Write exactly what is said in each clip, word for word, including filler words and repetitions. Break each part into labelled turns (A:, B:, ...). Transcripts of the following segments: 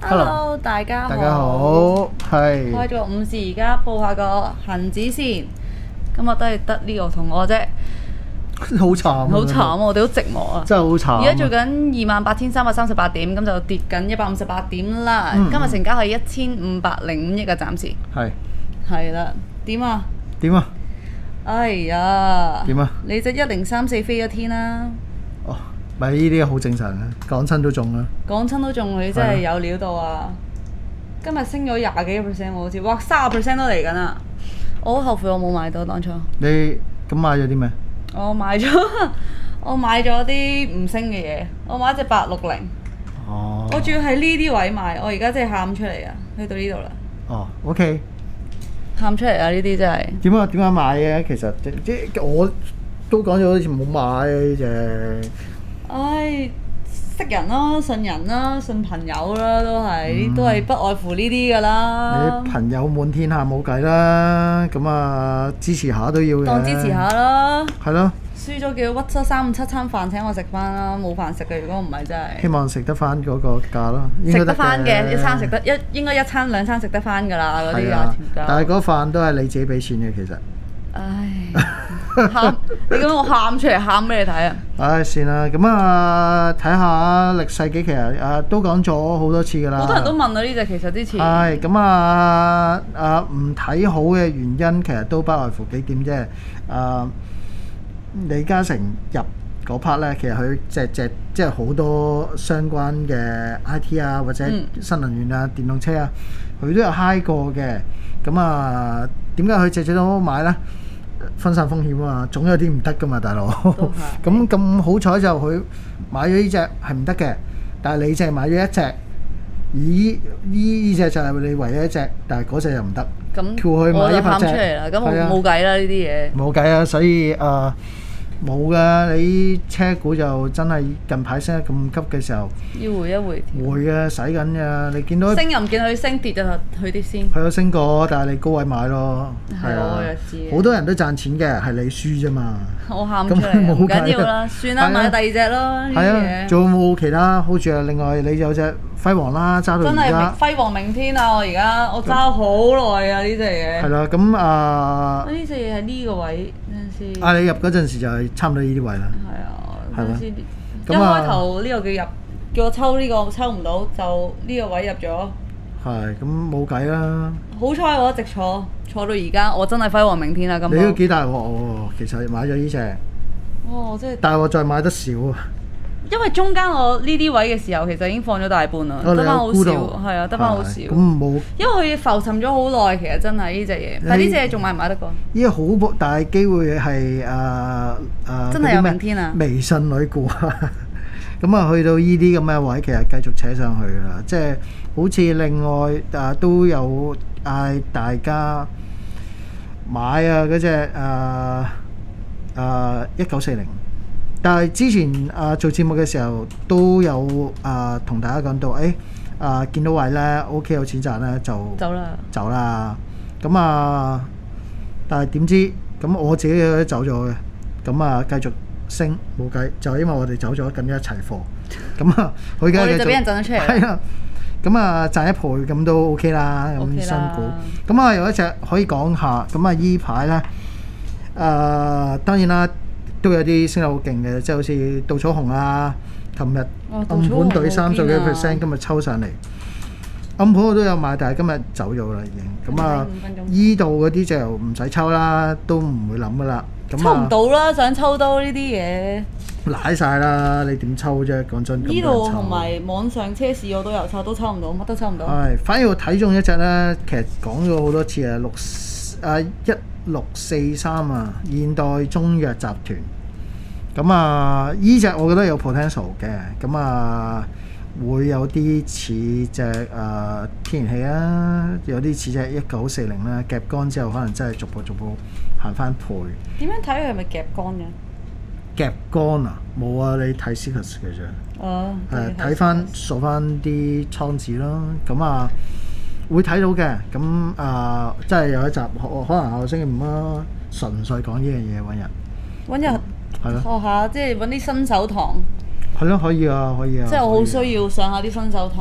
A: Hello，大家好。
B: 大家好，係。
A: 開咗午市，而家報下個恆指先。今日都係得呢個同我啫。
B: 好慘啊！
A: 好慘啊！我哋好寂寞啊！
B: 真係好慘啊。
A: 而家做緊二萬八千三百三十八點，咁就跌緊一百五十八點啦。
B: 嗯
A: 今日成交係一千五百零五億啊，暫時。
B: 係。
A: 係啦，點啊？
B: 點啊？
A: 哎呀！
B: 點啊？
A: 你隻一零三四飛咗天啦！
B: 哦，咪呢啲好正常啊，講親都中啦。
A: 講親都中，你真係有料到啊！今日升咗廿幾個 percent 喎，好似哇三十 percent 都嚟緊啊！我好後悔我冇買到當初。
B: 你咁買咗啲咩？
A: 我買咗我買咗啲唔升嘅嘢，我買一隻八六零。
B: 哦。
A: 我仲要喺呢啲位買，我而家真係喊出嚟啊！去到呢度啦。
B: 哦 ，OK。
A: 喊出嚟啊！呢啲真係。
B: 點解點解買嘅？其實即即我都講咗好似冇買啊呢隻。
A: 唉，識人啦，信人啦，信朋友啦，都係、嗯、都係不外乎呢啲㗎啦。
B: 你朋友滿天下冇計啦，咁啊支持下都要嘅。當
A: 支持下啦。
B: 係咯。
A: 輸咗叫屈七三五七餐飯請我食翻啦，冇飯食嘅，如果唔係真係。
B: 希望食得翻嗰個價咯。
A: 食得翻嘅，一餐食得一應該一餐兩餐食得翻㗎啦，嗰啲價錢價。
B: 但係嗰飯都係你自己俾錢嘅，其實。
A: 唉，喊！你咁我喊出嚟，喊俾你睇啊！
B: 唉，算啦，咁啊睇下歷世紀，其實啊都講咗好多次㗎啦。
A: 好多人都問啊，呢隻其實之前。
B: 係咁啊啊唔睇好嘅原因，其實都不外乎幾點啫。啊，李嘉誠入嗰 part 咧，其實佢隻隻即係好多相關嘅 I T 啊，或者新能源啊、電動車啊，佢都有 high 過嘅。咁啊，點解佢隻隻都買咧？分散風險啊嘛，總有啲唔得噶嘛，大佬。咁咁好彩就佢買咗呢隻係唔得嘅，但係你淨係買咗一隻，咦？呢隻就係你唯一一隻，但係嗰隻又唔得。
A: 咁
B: 叫佢買一百隻。
A: 出嚟啦，咁我冇計啦呢啲嘢。
B: 冇計啊，所以啊。冇噶，你車股就真係近排升得咁急嘅時候，
A: 要回一回調。
B: 回啊，使緊㗎，你見到
A: 升又唔見佢升，跌就去啲先。
B: 佢有升過，但係你高位買咯。
A: 係啊，我又知。好
B: 多人都賺錢嘅，係你輸啫嘛。
A: 我喊出嚟，唔緊要啦，算啦，買第二隻咯。
B: 係啊，仲有冇其他 hold 住啊？另外你有隻輝煌啦，揸到而家。
A: 真係輝煌明天啊！我而家我揸好耐啊！呢隻嘢。
B: 係啦，咁啊。
A: 呢隻嘢喺呢個位，等陣先。
B: 啊！你入嗰陣時就係差唔多呢啲位啦。
A: 係啊，等陣先。
B: 一
A: 開頭呢個叫入，叫我抽呢個抽唔到，就呢個位入咗。
B: 係，咁冇計啦。
A: 好彩我一直坐坐到而家，我真係輝煌明天啦！咁。
B: 你都幾大鑊喎？其實買咗呢隻。
A: 哦，即係。
B: 但係我再買得少啊。
A: 因為中間我呢啲位嘅時候，其實已經放咗大半啦，得翻好少，係啊，得翻好少。
B: 咁冇。因
A: 為佢浮沉咗好耐，其實真係呢隻嘢。但係呢隻嘢仲買唔買得過？
B: 呢個好大機會係誒誒
A: 真係有明天啊！
B: 微信女股啊，咁啊去到呢啲咁嘅位，其實繼續扯上去啦。即係好似另外誒都有嗌大家買啊嗰隻誒誒一九四零。但係之前啊、呃、做節目嘅時候都有啊同、呃、大家講到，誒、哎、啊、呃、見到位咧 OK 有錢賺咧就
A: 走啦
B: 走啦，咁啊但係點知咁我自己都走咗嘅，咁啊繼續升冇計，就因為我哋走咗，緊一齊貨，咁啊佢而家繼續，我哋就俾人賺咗出嚟，係啊，咁啊賺一倍咁都 OK 啦，咁新股，咁啊有一隻可以講下，咁啊依排咧誒當然啦。都有啲升得好勁嘅，即係好似稻草熊啊，琴日暗盤對三十幾 percent，今日抽上嚟。暗盤我都有買，但係今日走咗啦已經。咁啊，依度嗰啲就唔使抽啦，都唔會諗噶啦。
A: 抽唔到啦，想抽到呢啲嘢。
B: 瀨晒啦，你點抽啫？講真。
A: 呢度同埋網上車市我都有抽，都抽唔到，乜都抽唔到。
B: 係，反而我睇中一隻咧，其實講咗好多次啊，六啊一。六四三啊，現代中藥集團，咁啊，依隻我覺得有 potential 嘅，咁啊，會有啲似隻誒天然氣啊，有啲似隻一九四零啦，夾乾之後可能真係逐步逐步行翻倍。
A: 點樣睇佢係咪夾乾嘅？
B: 夾乾啊，冇啊，你睇 C 嘅啫。
A: 哦。
B: 誒，睇翻數翻啲倉子咯，咁啊。會睇到嘅，咁啊、呃，真係有一集，可能下個星期五啦，純粹講呢樣嘢揾人。揾
A: 人係咯，學下即係揾啲新手堂。
B: 係咯，可以啊，可以啊。
A: 即係我好需要上下啲新手堂。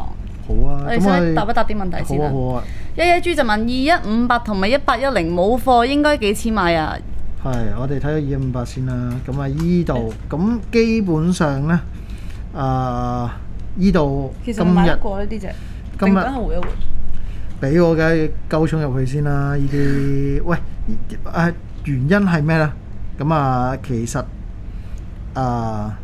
B: 好啊，
A: 我哋先答一答啲問題先啦。
B: 好啊好啊。
A: 一一豬就問二一五八同埋一八一零冇貨應該幾錢買啊？
B: 係，我哋睇咗二一五八先啦。咁啊，依度咁基本上咧，啊依度今日
A: 買得過呢啲隻，
B: 今日
A: 回一回。
B: 俾我嘅鳩衝入去先啦。呢啲喂誒原因係咩咧？咁啊，其實啊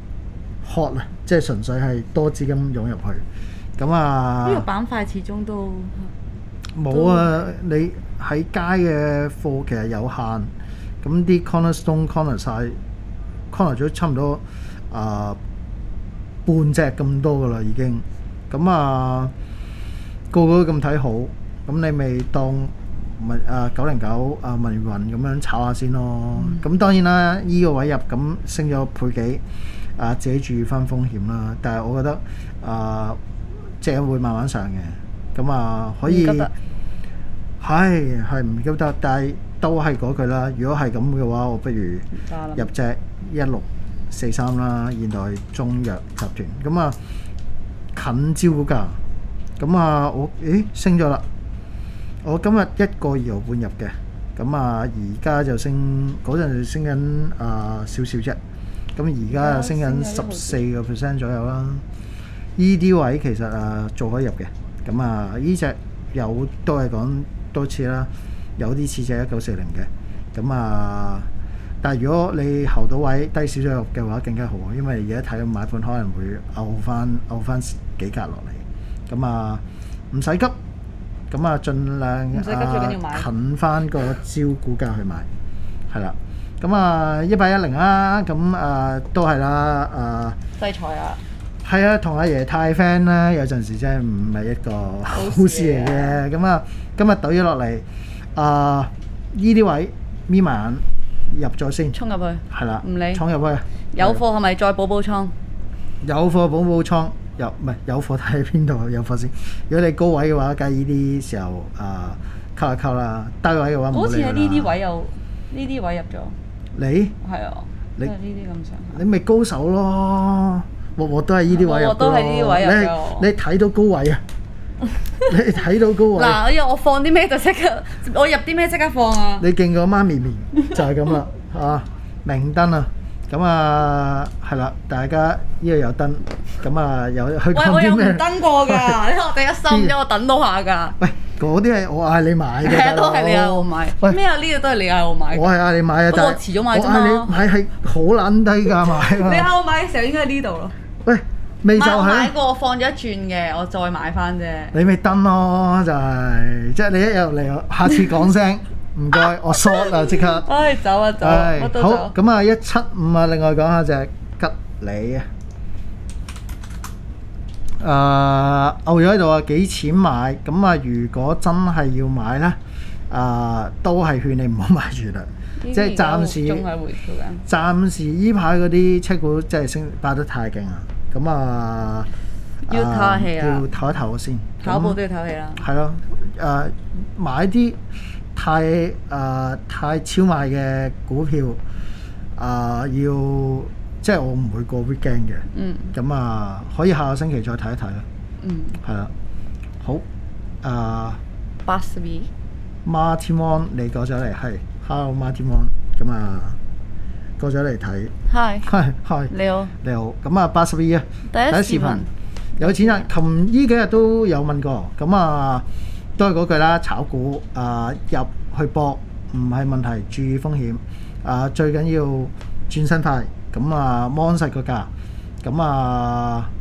B: hot 啊，即係純粹係多資金湧入去。咁啊，
A: 呢個板塊始終都
B: 冇啊！你喺街嘅貨其實有限，咁啲 cornerstone corner 晒 corner 咗差唔多啊、呃、半隻咁多噶啦已經。咁啊個個都咁睇好，咁你咪當咪啊九零九啊文雲咁樣炒下先咯。咁、嗯、當然啦，依、這個位入咁升咗倍幾，啊自己注意翻風險啦。但係我覺得啊，即、呃、係會慢慢上嘅，咁啊可以係係唔急得，但係都係嗰句啦。如果係咁嘅話，我不如入隻一六四三啦，現代中藥集團。咁啊近招股價。咁啊，我誒升咗啦！我今日一個二毫半入嘅，咁啊而家就升嗰陣就升緊啊少少啫。咁而家就升緊十四個 percent 左右啦。依啲位其實啊做可以入嘅。咁啊依隻有都係講多次啦，有啲似隻一九四零嘅。咁啊，但係如果你睺到位低少少入嘅話，更加好，因為而家睇到買盤可能會拗翻拗翻幾格落嚟。咁啊，唔使急，咁啊，盡量啊近翻個招股價去買，係啦。咁啊，一八一零啦，咁啊都係啦，啊
A: 制裁啊，
B: 係啊，同阿爺太 friend 啦，有陣時真係唔係一個好事嚟嘅。咁啊，今日倒咗落嚟，啊呢啲位眯埋眼入咗先，
A: 衝入去，
B: 係啦，
A: 唔理，
B: 衝入去，
A: 有貨係咪再補補倉？
B: 有貨補補倉。有唔係有貨睇喺邊度有貨先？如果你高位嘅話，梗係呢啲時候啊，溝下溝啦。低位嘅話，
A: 好似喺呢啲位有呢啲位入咗。
B: 你
A: 係啊，你呢啲咁上下。
B: 你咪高手咯，鑊鑊都係呢啲位入。鑊鑊都係呢啲位入咗。你你睇到高位啊？你睇到高位。
A: 嗱，因為我放啲咩就即刻，我入啲咩即刻放啊！
B: 你勁過媽咪咪就係咁啦嚇，明燈啊！咁啊，係啦，大家呢度有燈，咁啊有去講啲咩？喂，
A: 我有唔登過㗎，因為我第一心，因為我等到下㗎。喂，
B: 嗰啲係我嗌你買嘅。
A: 係啊，都係你嗌我買。喂，咩啊？呢個都係你嗌我買。
B: 我係嗌你買啊，但係
A: 我遲咗買啫嘛。
B: 我嗌你買係好撚低價買。
A: 你嗌我買嘅時候應該喺呢度咯。
B: 喂，未就係。
A: 我買過，放咗一轉嘅，我再買翻啫。
B: 你咪登咯，就係，即係你一入嚟，下次講聲。唔該，我 short 啊，即刻。
A: 唉，走啊走，我都走。
B: 好，咁啊，一七五啊，另外講下隻吉利啊。誒，牛咗喺度啊，幾錢買？咁啊，如果真係要買咧，啊，都係勸你唔好買住啦。即係暫時。仲係回調緊。暫時依排嗰啲車股真係升爆得太勁啊！咁啊，
A: 要唞氣啊！
B: 要唞一唞先。
A: 跑步都要唞氣啦。
B: 係咯，誒，買啲。太誒、呃、太超賣嘅股票啊、呃，要即係我唔會過 weekend 嘅。嗯。咁啊，可以下個星期再睇一睇啦。嗯。係啦。好。啊。八十二。Martin 你過咗嚟係 ，Hello Martin，咁啊過咗嚟睇。Hi。係係。你好。你好。咁啊八十二啊。第一視頻。有錢人，琴呢幾日都有問過，咁啊。都係嗰句啦，炒股啊、呃、入去搏唔係問題，注意風險啊、呃，最緊要轉身快，咁啊摸實個價，咁啊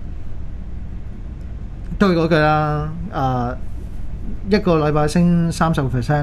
B: 都係嗰句啦，啊、呃、一個禮拜升三十個 percent，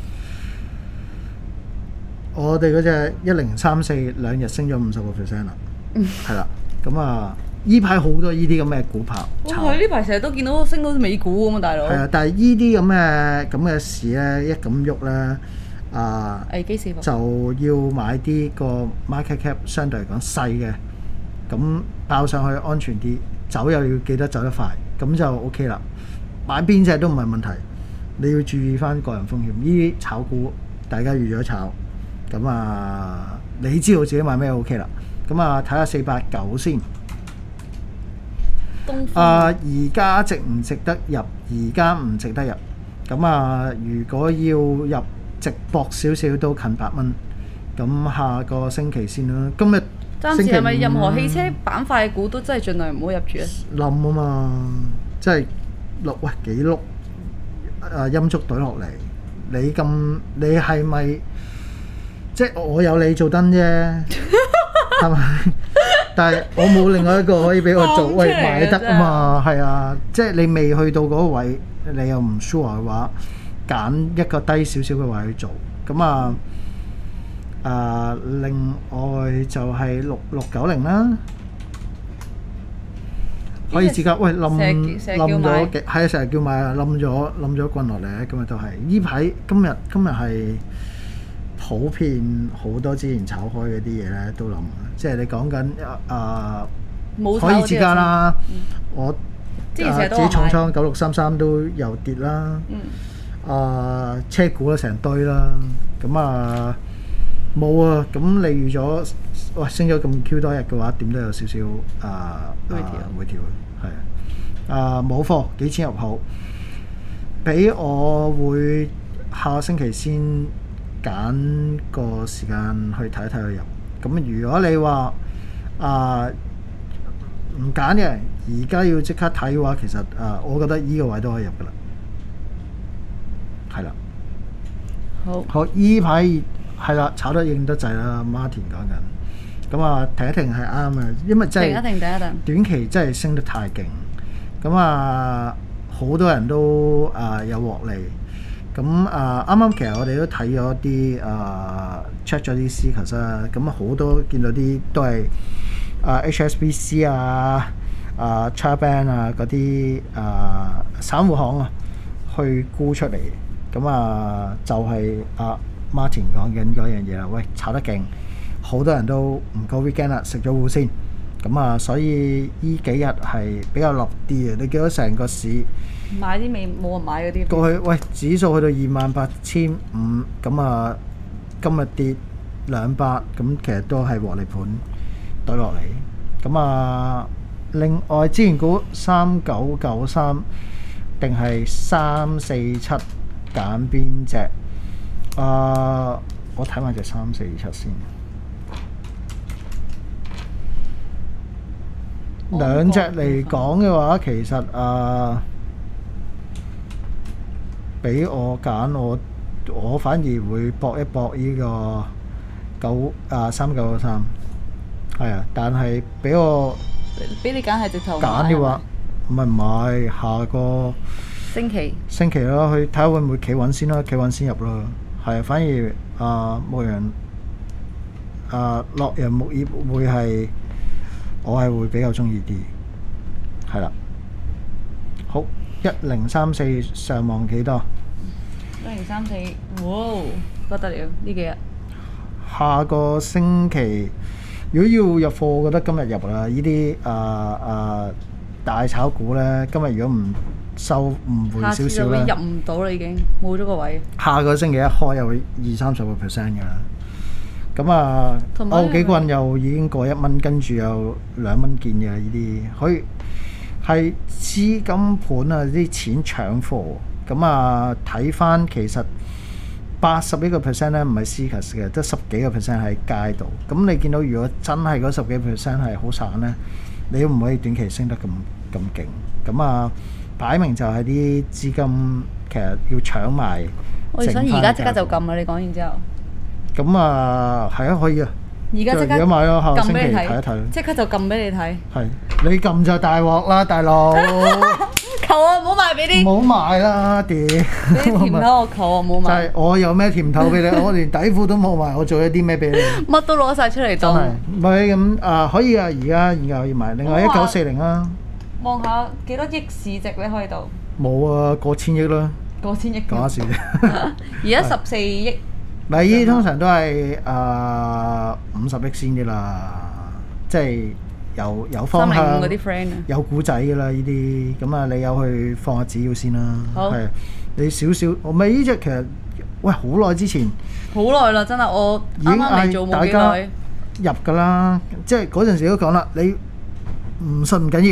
B: 我哋嗰隻一零三四兩日升咗五十個 percent 啦，係啦，咁啊。依排好多依啲咁嘅股票，
A: 哇！呢排成日都見到升到美股咁啊，大佬。係
B: 啊，但係依啲咁嘅咁嘅市咧，一咁喐咧，啊，
A: 危機四伏，
B: 就要買啲個 market cap 相對嚟講細嘅，咁爆上去安全啲，走又要記得走得快，咁就 OK 啦。買邊隻都唔係問題，你要注意翻個人風險。呢啲炒股大家預咗炒，咁啊，你知道自己買咩 OK 啦。咁啊，睇下四八九先。
A: 東風
B: 啊，而家值唔值得入？而家唔值得入。咁啊，如果要入值博少少都近八蚊。咁下個星期先啦。今日
A: 暫時係咪任何汽車板塊股都真係盡量唔好入住啊？
B: 冧啊嘛，即係碌喂幾碌啊陰燭隊落嚟，你咁你係咪即係我有你做燈啫？係咪？但係我冇另外一個可以俾我做，喂買得啊嘛，係啊，即係你未去到嗰個位，你又唔 sure 嘅話，揀一個低少少嘅位去做，咁啊。啊，另外就係六六九零啦，可以自家喂冧冧咗嘅，係啊，成日叫買啊，冧咗冧咗棍落嚟，今日都係呢排今日今日係普遍好多之前炒開嗰啲嘢咧都冧，即係你講緊啊，可以自家啦，我自己重倉九六三三都又跌啦，啊車股咧成堆啦，咁啊。冇啊！咁你預咗，哇升咗咁 Q 多日嘅話，點都有少少啊回調，回調係啊冇貨幾錢入好？俾我會下個星期先揀個時間去睇一睇佢入。咁如果你話啊唔揀嘅，而家要即刻睇嘅話，其實啊，我覺得依個位都可以入噶啦，係啦。
A: 好。
B: 好，依排。係啦，炒得應得滯啦，Martin 講緊。咁啊，停一停係啱嘅，因為真係
A: 停一停，停一停。
B: 短期真係升得太勁。咁啊，好多人都啊有獲利。咁啊，啱啱其實我哋都睇咗啲啊 check 咗啲 seekers 啊，咁好多見到啲都係啊 H S B C 啊、啊 Charban 啊嗰啲啊散戶行啊去沽出嚟。咁啊，就係、是、啊。Martin 講緊嗰樣嘢啦，喂炒得勁，好多人都唔夠 weekend 啦，食咗糊先，咁啊，所以呢幾日係比較落啲嘅。你見到成個市
A: 買啲未冇人買嗰啲
B: 過去，喂指數去到二萬八千五，咁啊今日跌兩百，咁其實都係獲利盤對落嚟。咁啊，另外資源股三九九三定係三四七揀邊隻？啊！我睇埋隻三四七先。兩隻嚟講嘅話，其實啊，俾我揀，我我反而會搏一搏呢個九啊三九三。係啊，但係俾我
A: 俾你揀係直頭
B: 揀嘅話，唔係唔係下個
A: 星期
B: 星期咯，去睇下會唔會企穩先啦，企穩先入咯。係，反而啊牧羊啊洛陽木業會係我係會比較中意啲，係啦。好，一零三四上望幾多？
A: 一零三四，哇不得了！呢幾日
B: 下個星期如果要入貨，我覺得今日入啦。呢啲啊啊大炒股咧，今日如果唔收唔回少少咧，
A: 入唔到啦，已經冇咗個位。
B: 下個星期一開又會二三十個 percent 㗎啦。咁啊，歐幾棍又已經過一蚊，跟住有兩蚊見嘅呢啲，可以係資金盤啊啲錢搶貨。咁啊，睇翻其實八十一個 percent 咧唔係 seekers 嘅，得十幾個 percent 喺街度。咁你見到如果真係嗰十幾 percent 係好散咧，你都唔可以短期升得咁咁勁。咁啊〜擺明就係啲資金其實要搶埋，
A: 我哋想而家即刻就撳啦！你講完之後，
B: 咁啊係啊可以啊，
A: 而家即刻
B: 而家買咯，下個星期
A: 睇
B: 睇一睇，
A: 即刻就撳俾你睇。
B: 係你撳就大鑊啦，大佬！
A: 求我唔好賣俾啲，
B: 唔好賣啦，屌！俾
A: 啲甜頭我求我唔好賣。
B: 就係我有咩甜頭俾你？我連底褲都冇賣，我做咗啲咩俾你？
A: 乜都攞晒出嚟當。
B: 唔係咁啊，可以啊！而家而家可以買，另外一九四零啦。
A: 望下幾多億市值咧？可以到
B: 冇啊，過千億啦，
A: 過千億
B: 講下笑啫。
A: 而家十四億，
B: 咪呢啲通常都係誒五十億先嘅啦，即係有有方向，
A: 三零五嗰啲 friend 啊，
B: 有古仔嘅啦呢啲，咁啊你有去放下紙鷂先啦。
A: 好，
B: 係你少少，我咪呢隻其實喂好耐之前，
A: 好耐啦，真係我啱啱嚟做冇幾耐
B: 入㗎啦，即係嗰陣時都講啦，你唔信唔緊要。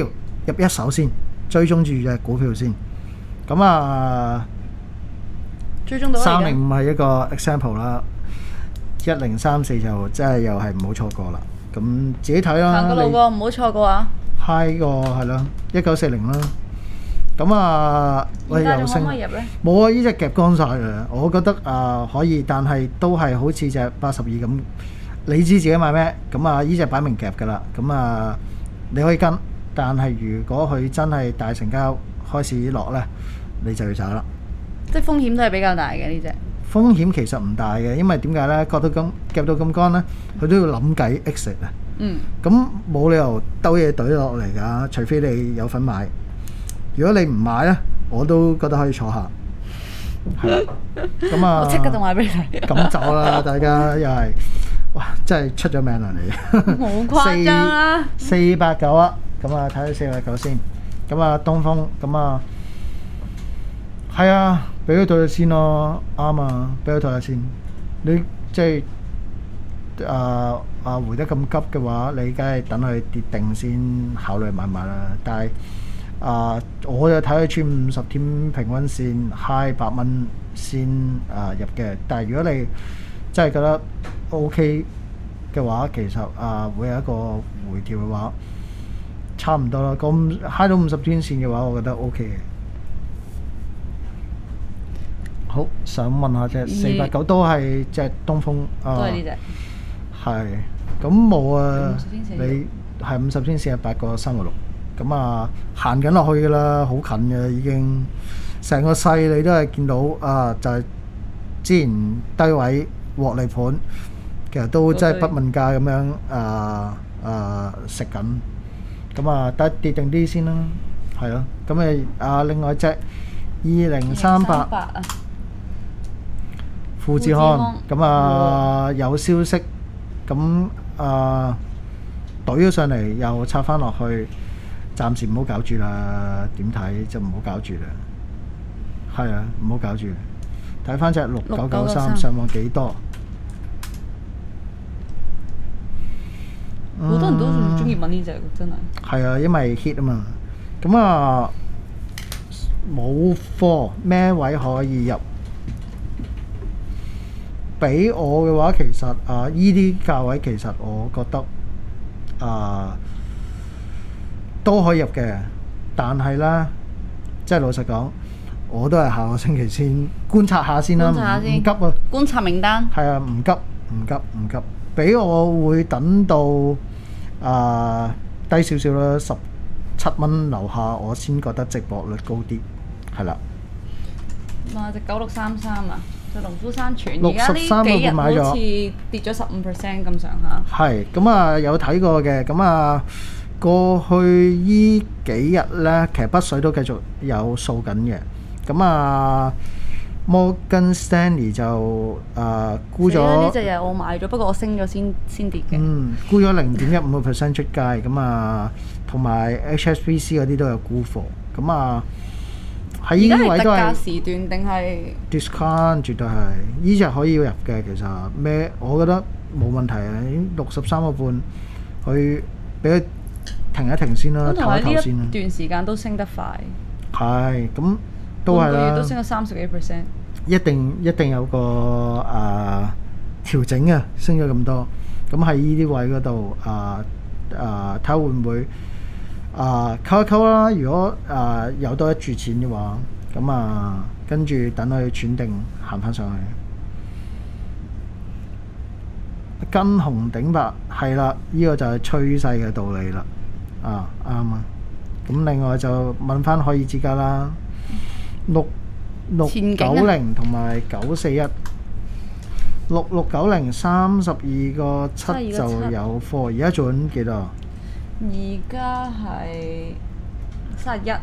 B: 入一手先，追蹤住隻股票先。咁啊，
A: 追蹤到
B: 三零五係一個 example 啦，一零三四就真係又係唔好錯過啦。咁自己睇啦。
A: 行個路過唔好錯過啊
B: ！high 個係啦，一九四零啦。咁啊，喂又升，冇啊！呢隻夾乾晒嘅，我覺得啊、呃、可以，但係都係好似隻八十二咁，你知自己買咩？咁啊，呢隻擺明夾㗎啦。咁啊，你可以跟，但係如果佢真係大成交開始落呢，你就要走啦。
A: 即係風險都係比較大嘅呢隻。
B: 風險其實唔大嘅，因為點解呢？覺得咁夾到咁乾呢，佢都要諗計 exit 啊。
A: 嗯。
B: 咁冇理由兜嘢懟落嚟㗎，除非你有份買。如果你唔買咧，我都覺得可以坐下。係啦，咁啊，
A: 我即刻就買俾你。
B: 咁走啦，大家又係，哇！真係出咗名啦你。
A: 冇誇張啦。
B: 四百九啊，咁啊睇下四百九先。咁啊東風，咁啊係啊，俾佢退咗先咯，啱啊，俾佢退咗先。你即係啊啊回得咁急嘅話，你梗係等佢跌定先考慮買買啦。但係啊！我就睇佢穿五十天平均線 high 百蚊先啊入嘅，但係如果你真係覺得 OK 嘅話，其實啊會有一個回調嘅話，差唔多啦。咁 high 到五十天線嘅話，我覺得 OK 嘅。好，想問下隻四八九都係隻東風啊，
A: 都係呢隻。
B: 係，咁冇啊，你係五十天線係八個三個六。咁啊，行緊落去㗎啦，好近嘅已經，成個勢你都係見到啊，就係、是、之前低位獲利盤，其實都真係不問價咁樣啊啊食緊，咁啊得跌定啲先啦，係咯，咁誒啊另外隻二零三八富士康，咁啊有消息，咁啊懟咗上嚟又插翻落去。暫時唔好搞住啦，點睇就唔好搞住啦。係啊，唔好搞住。睇翻隻六九九三上網幾多？
A: 好多人都仲中意問呢隻，真係。
B: 係啊，因為 hit 啊嘛。咁啊，冇貨咩位可以入？俾我嘅話，其實啊，依啲價位其實我覺得啊。都可以入嘅，但係咧，即係老實講，我都係下個星期先觀察下先啦，唔急啊！
A: 觀察名單
B: 係啊，唔急唔急唔急，俾我會等到啊、呃、低少少啦，十七蚊樓下，我先覺得值博率高啲，係啦。
A: 哇！隻九六三三啊，隻農夫山泉，
B: 而家呢幾日
A: 好似跌咗十五 percent 咁上下。
B: 係咁啊，有睇過嘅，咁啊。過去依幾日咧，其實北水都繼續有掃緊嘅。咁啊，摩根 Stanley 就啊沽咗呢
A: 隻嘢，我買咗，不過我升咗先先跌嘅。
B: 嗯，沽咗零點一五個 percent 出街，咁啊，同埋 H S B C 嗰啲都有沽貨。咁啊，喺呢啲位都係特價
A: 時段定係
B: discount，絕對係呢隻可以入嘅。其實咩，我覺得冇問題啊。已經六十三個半，去俾佢。停一停先啦，唞一唞先啦。
A: 呢段時間都升得快。
B: 係，咁都係啦。
A: 個月都升咗三十幾 percent。
B: 一定一定有個啊調整啊，升咗咁多。咁喺呢啲位嗰度啊啊，睇下會唔會啊溝一溝啦？如果啊有多一注錢嘅話，咁啊跟住等佢轉定行翻上去。跟紅頂白係啦，呢個就係趨勢嘅道理啦。啊啱啊！咁另外就問翻可以之家啦，六六九零同埋九四一，六六九零三十二個七就有貨，而家做緊幾多？
A: 而家係三十一。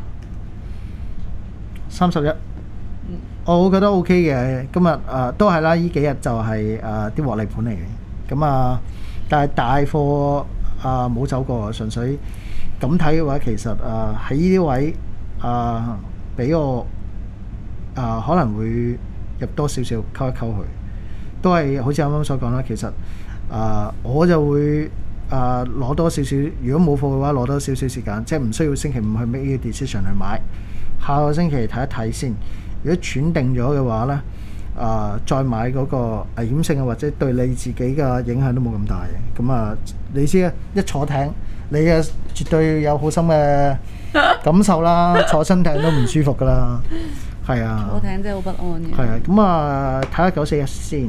B: 三十一。我覺得 OK 嘅，今日誒、呃、都係啦，呢幾日就係誒啲獲利盤嚟嘅，咁啊，但係大貨啊冇走過，純粹。咁睇嘅話，其實誒喺呢啲位誒俾、呃、我誒、呃、可能會入多少少溝一溝佢，都係好似啱啱所講啦。其實誒、呃、我就會啊攞多少少，如果冇貨嘅話攞多少少時間，即係唔需要星期五去 make 呢個 decision 去買，下個星期睇一睇先。如果轉定咗嘅話呢，啊再買嗰個危險性啊，或者對你自己嘅影響都冇咁大嘅。咁啊，你知啊，一坐艇你嘅絕對有好深嘅感受啦，坐親艇都唔舒服噶啦，係啊。
A: 坐艇真係好不安嘅。
B: 係啊，咁啊睇下九四一先。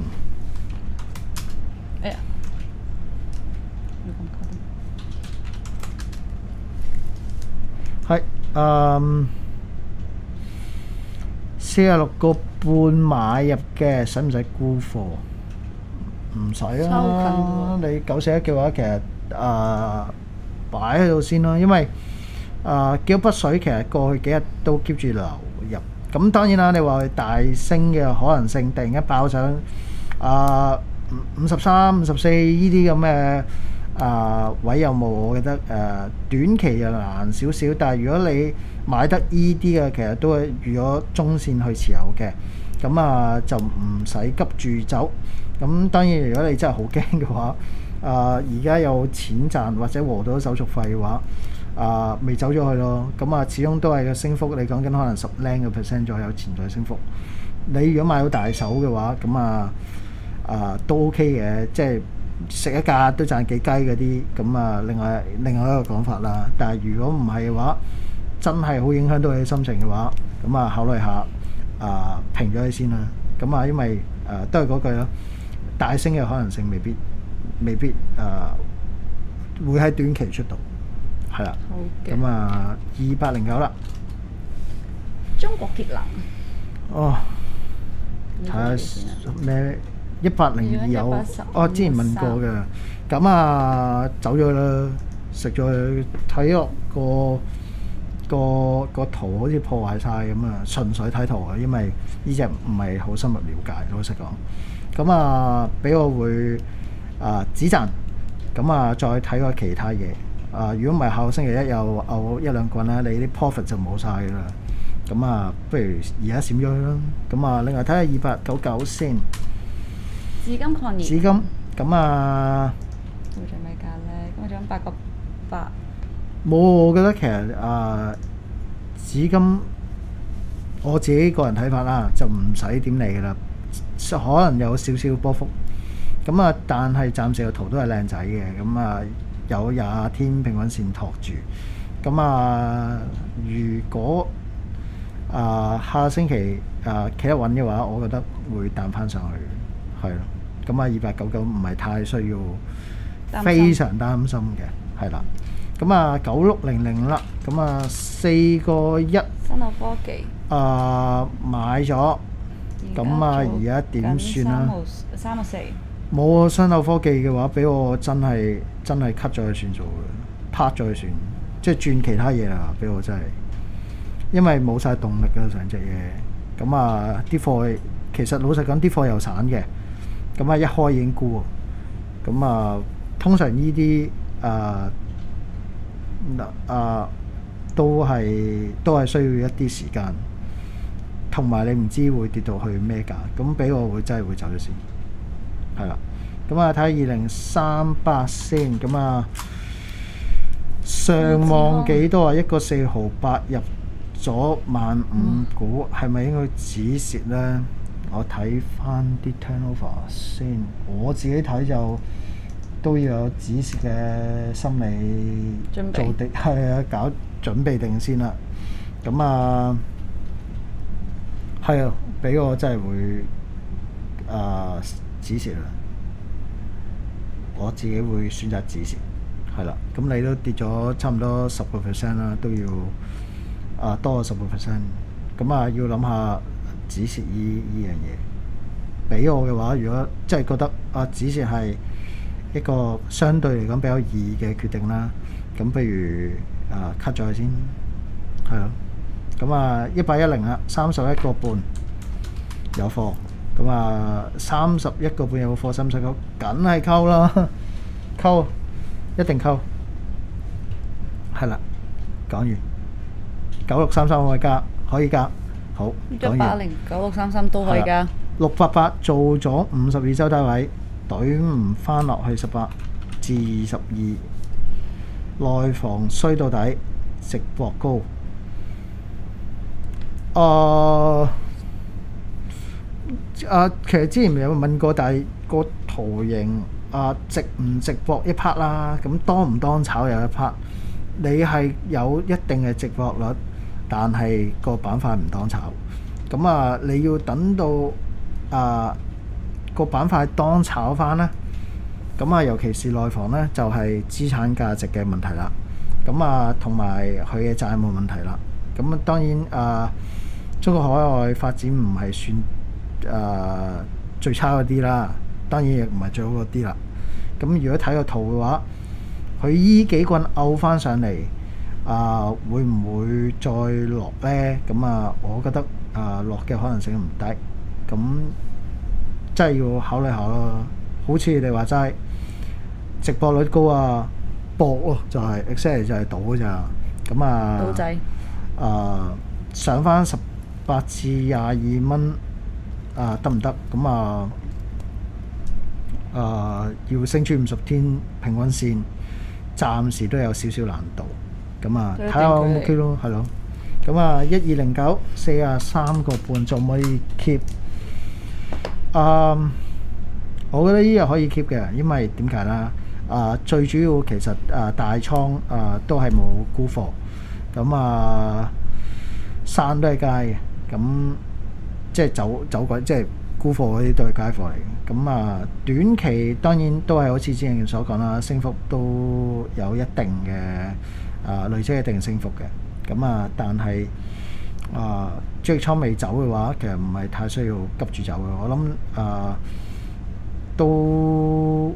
A: 哎呀，
B: 係，嗯，四十六個半買入嘅，使唔使沽貨？唔使啊，你九四一嘅話，其實啊擺喺度先啦，因為啊幾多筆水，其實過去幾日都 keep 住流入。咁當然啦，你話大升嘅可能性，突然間爆上啊五十三、五十四呢啲咁嘅啊位有冇？我覺得誒、啊、短期又難少少，但係如果你買得依啲嘅，其實都係預咗中線去持有嘅，咁啊就唔使急住走。咁當然，如果你真係好驚嘅話，啊而家有錢賺或者和到手續費嘅話，啊未走咗去咯。咁啊，始終都係個升幅，你講緊可能十零個 percent 左右潛在升幅。你如果買到大手嘅話，咁啊啊都 OK 嘅，即係食一架都賺幾雞嗰啲。咁啊，另外另外一個講法啦。但係如果唔係嘅話，真係好影響到你心情嘅話，咁啊考慮下啊平咗佢先啦。咁啊，因為誒、啊、都係嗰句咯。大升嘅可能性未必未必誒、呃、會喺短期出到，係啦。
A: 好嘅。
B: 咁啊，二八零九啦。
A: 中國鐵能。
B: 哦。睇下咩？一八零二有。哦，之前問過嘅。咁啊，走咗啦，食咗佢，睇落個個個圖好似破壞晒咁啊！純粹睇圖啊，因為呢隻唔係好深入了解，老實講。咁啊，俾我會啊止賺，咁啊再睇過其他嘢啊。如果唔係下個星期一又嘔一兩棍咧，你啲 profit 就冇晒噶啦。咁啊，不如而家閃咗佢啦。咁啊，另外睇下二八九九先。
A: 紫金礦業。
B: 紫金，咁啊。
A: 會做咩價咧？咁我做緊八個八。
B: 冇，我覺得其實啊，紫金我自己個人睇法啦，就唔使點理噶啦。可能有少少波幅，咁啊，但係暫時個圖都係靚仔嘅，咁啊有廿天平均線托住，咁啊如果啊下星期啊企得穩嘅話，我覺得會彈翻上去，係咯，咁啊二八九九唔係太需要非常擔心嘅，係啦，咁啊九六零零啦，咁啊四個一，
A: 新奧科技
B: 啊買咗。咁啊，而家點算啦？
A: 三個四。
B: 冇啊！新奧科技嘅話，俾我真係真係 cut 咗佢算數嘅，拍咗佢算，即係轉其他嘢啦。俾我真係，因為冇晒動力㗎成隻嘢。咁啊，啲貨其實老實講，啲貨又散嘅。咁啊，一開已經沽。咁啊，通常呢啲啊啊都係都係需要一啲時間。同埋你唔知會跌到去咩價，咁俾我會真係會走咗先，係啦。咁啊睇下二零三八先，咁啊上望幾多啊？一個四毫八入咗萬五股，係咪應該止蝕呢？我睇翻啲 turnover 先，我自己睇就都要有止蝕嘅心理做定，係啊，搞準備定先啦。咁啊〜係啊，俾我真係會啊止蝕啦！我自己會選擇止蝕，係啦。咁你都跌咗差唔多十個 percent 啦，都要啊多咗十個 percent。咁啊要諗下止蝕依依樣嘢。俾我嘅話，如果真係覺得啊止蝕係一個相對嚟講比較易嘅決定啦，咁不如啊 cut 咗佢先，係咯。咁啊，一百一零啦，三十一個半有貨。咁啊，三十一個半有貨，使唔使溝？梗係溝啦，溝一定溝。係啦，講完。九六三三可以加，可以加。好，講完。
A: 一八零九六三三都可以加。
B: 六八八做咗五十二周低位，懟唔翻落去十八。 至二十二，內房衰到底，直播高。啊、啊，其實之前有問過，但係個圖形啊，直唔直播一 part 啦，咁當唔當炒有一 part。你係有一定嘅直播率，但係個板塊唔當炒。咁啊，你要等到啊個板塊當炒翻呢。咁啊，尤其是內房呢，就係、是、資產價值嘅問題啦。咁啊，同埋佢嘅債務問題啦。咁啊，當然啊，中國海外發展唔係算啊最差嗰啲啦，當然亦唔係最好嗰啲啦。咁如果睇個圖嘅話，佢依幾棍拗翻上嚟，啊會唔會再落呢？咁啊，我覺得啊落嘅可能性唔低。咁真係要考慮下咯。好似你哋話齋，直播率高啊，博咯就係 exactly 就係賭咋。咁啊，
A: 賭仔
B: 啊上翻十八至廿二蚊啊得唔得？咁啊啊要升穿五十天平均線。暫時都有少少難度，咁啊睇下 O 唔 OK 咯，係咯。咁啊一二零九四啊三個半仲可以 keep，啊、嗯，我覺得呢日可以 keep 嘅，因為點解啦？啊最主要其實啊大倉啊都係冇沽貨，咁啊散都係街嘅，咁即係走走鬼，即係沽貨嗰啲都係街貨嚟嘅。咁啊，短期當然都係好似之前所講啦，升幅都有一定嘅啊累積一定升幅嘅。咁啊，但係啊，追倉未走嘅話，其實唔係太需要急住走嘅。我諗啊，都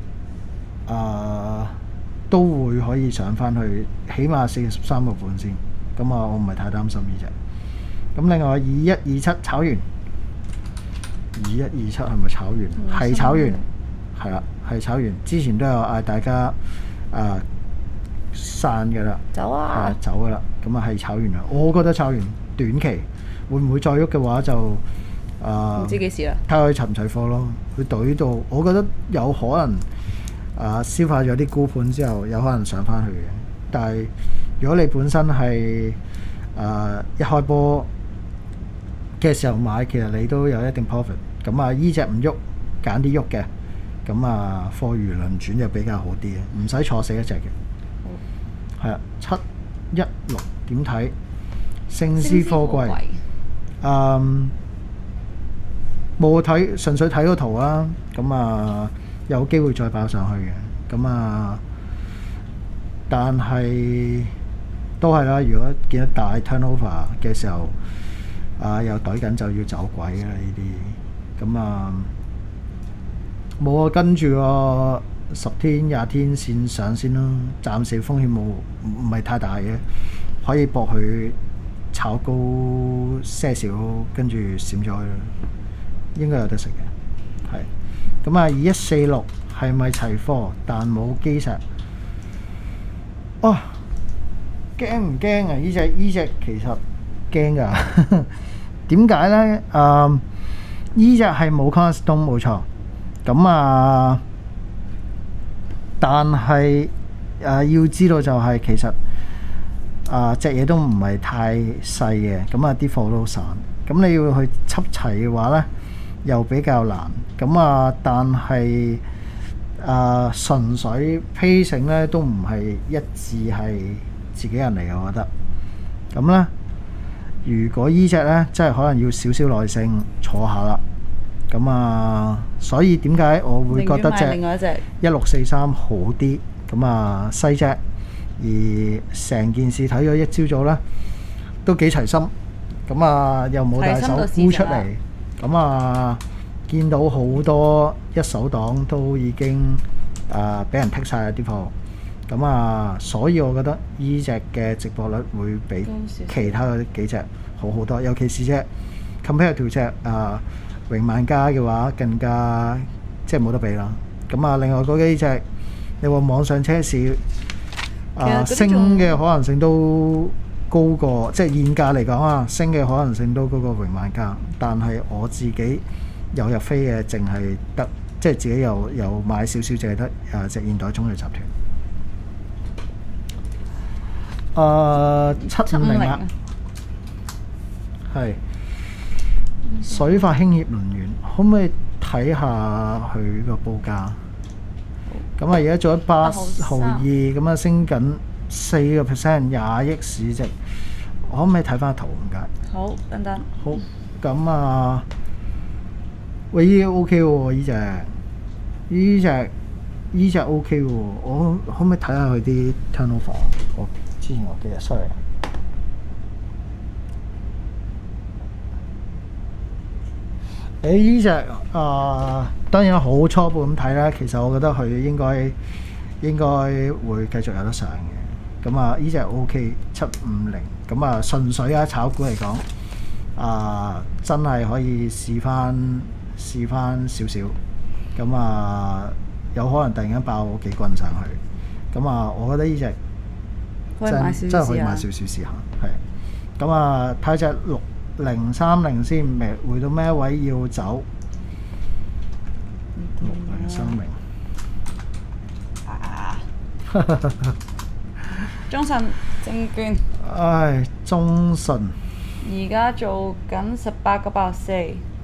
B: 啊都會可以上翻去，起碼四十三個半先。咁啊，我唔係太擔心呢隻。咁另外二一二七炒完。二一二七係咪炒完？係、嗯、炒完，係啦，係炒完。之前都有嗌大家啊散嘅啦，
A: 走啊，
B: 係走嘅啦。咁啊係炒完啦。我覺得炒完短期會唔會再喐嘅話就啊唔
A: 知幾時啦。
B: 睇下佢齊唔齊貨咯。佢懟到，我覺得有可能啊消化咗啲沽盤之後，有可能上翻去嘅。但係如果你本身係啊一開波嘅時候買，其實你都有一定 profit。咁啊，依隻唔喐，揀啲喐嘅，咁啊，貨如輪轉就比較好啲嘅，唔使坐死一隻嘅。係啊，七一六點睇？勝獅貨櫃。嗯，冇睇，純粹睇個圖啦。咁啊，有機會再爆上去嘅。咁啊，但係都係啦。如果見到大 turnover 嘅時候，啊！又懟緊就要走鬼啦！呢啲咁啊，冇啊，跟住個十天、廿天線上先咯。暫時風險冇唔係太大嘅，可以搏佢炒高些少，跟住閃咗去啦。應該有得食嘅，係咁啊！二一四六係咪齊貨？但冇基石。哦，驚唔驚啊？呢隻呢隻其實〜驚㗎，點解呢？誒，呢隻係冇 cornerstone 冇錯，咁啊，但係誒、啊、要知道就係其實啊隻嘢都唔係太細嘅，咁啊啲貨都好散，咁你要去輯齊嘅話呢，又比較難，咁啊但係誒純粹 pacing 呢都唔係一致係自己人嚟嘅，我覺得，咁呢。如果依隻呢，真係可能要少少耐性坐下啦。咁啊，所以點解我會覺得隻一六四三好啲？咁啊，細隻，而成件事睇咗一朝早呢，都幾齊心。咁啊，又冇大手沽出嚟。咁啊，見到好多一手黨都已經啊俾人剔晒啲貨。咁啊，所以我覺得依隻嘅直播率會比其他嗰幾隻好好多，尤其是隻 compare to 隻啊榮萬家嘅話，更加即係冇得比啦。咁啊，另外嗰幾隻，你話網上車市啊升嘅可能性都高過，即係現價嚟講啊，升嘅可能性都高過榮萬家。但係我自己有入飛嘅，淨係得即係自己又又買少少，淨係得誒隻現代中藥集團。誒七五零啊，係水發興業能源，可唔可以睇下佢個報價？咁啊，而家做咗八毫二，咁啊升緊四個 percent， 廿億市值，可唔可以睇翻圖？唔該。
A: 好，等等。
B: 好，咁啊，喂，依 OK 喎，依隻，依隻，依隻 OK 喎，我可唔可以睇下佢啲 turnover？我之前我記得 sorry。誒依隻啊，當然好初步咁睇啦。其實我覺得佢應該應該會繼續有得上嘅。咁啊，依隻 OK 七五零，咁啊純粹啊炒股嚟講，啊真係可以試翻試翻少少。咁啊有可能突然間爆幾棍上去。咁啊，我覺得依隻真真係可以買少少試下。係。咁啊睇隻六零三零先，未回到咩位要走？六零三零
A: 啊！中信證券，
B: 唉，中信
A: 而家做緊十八個八四。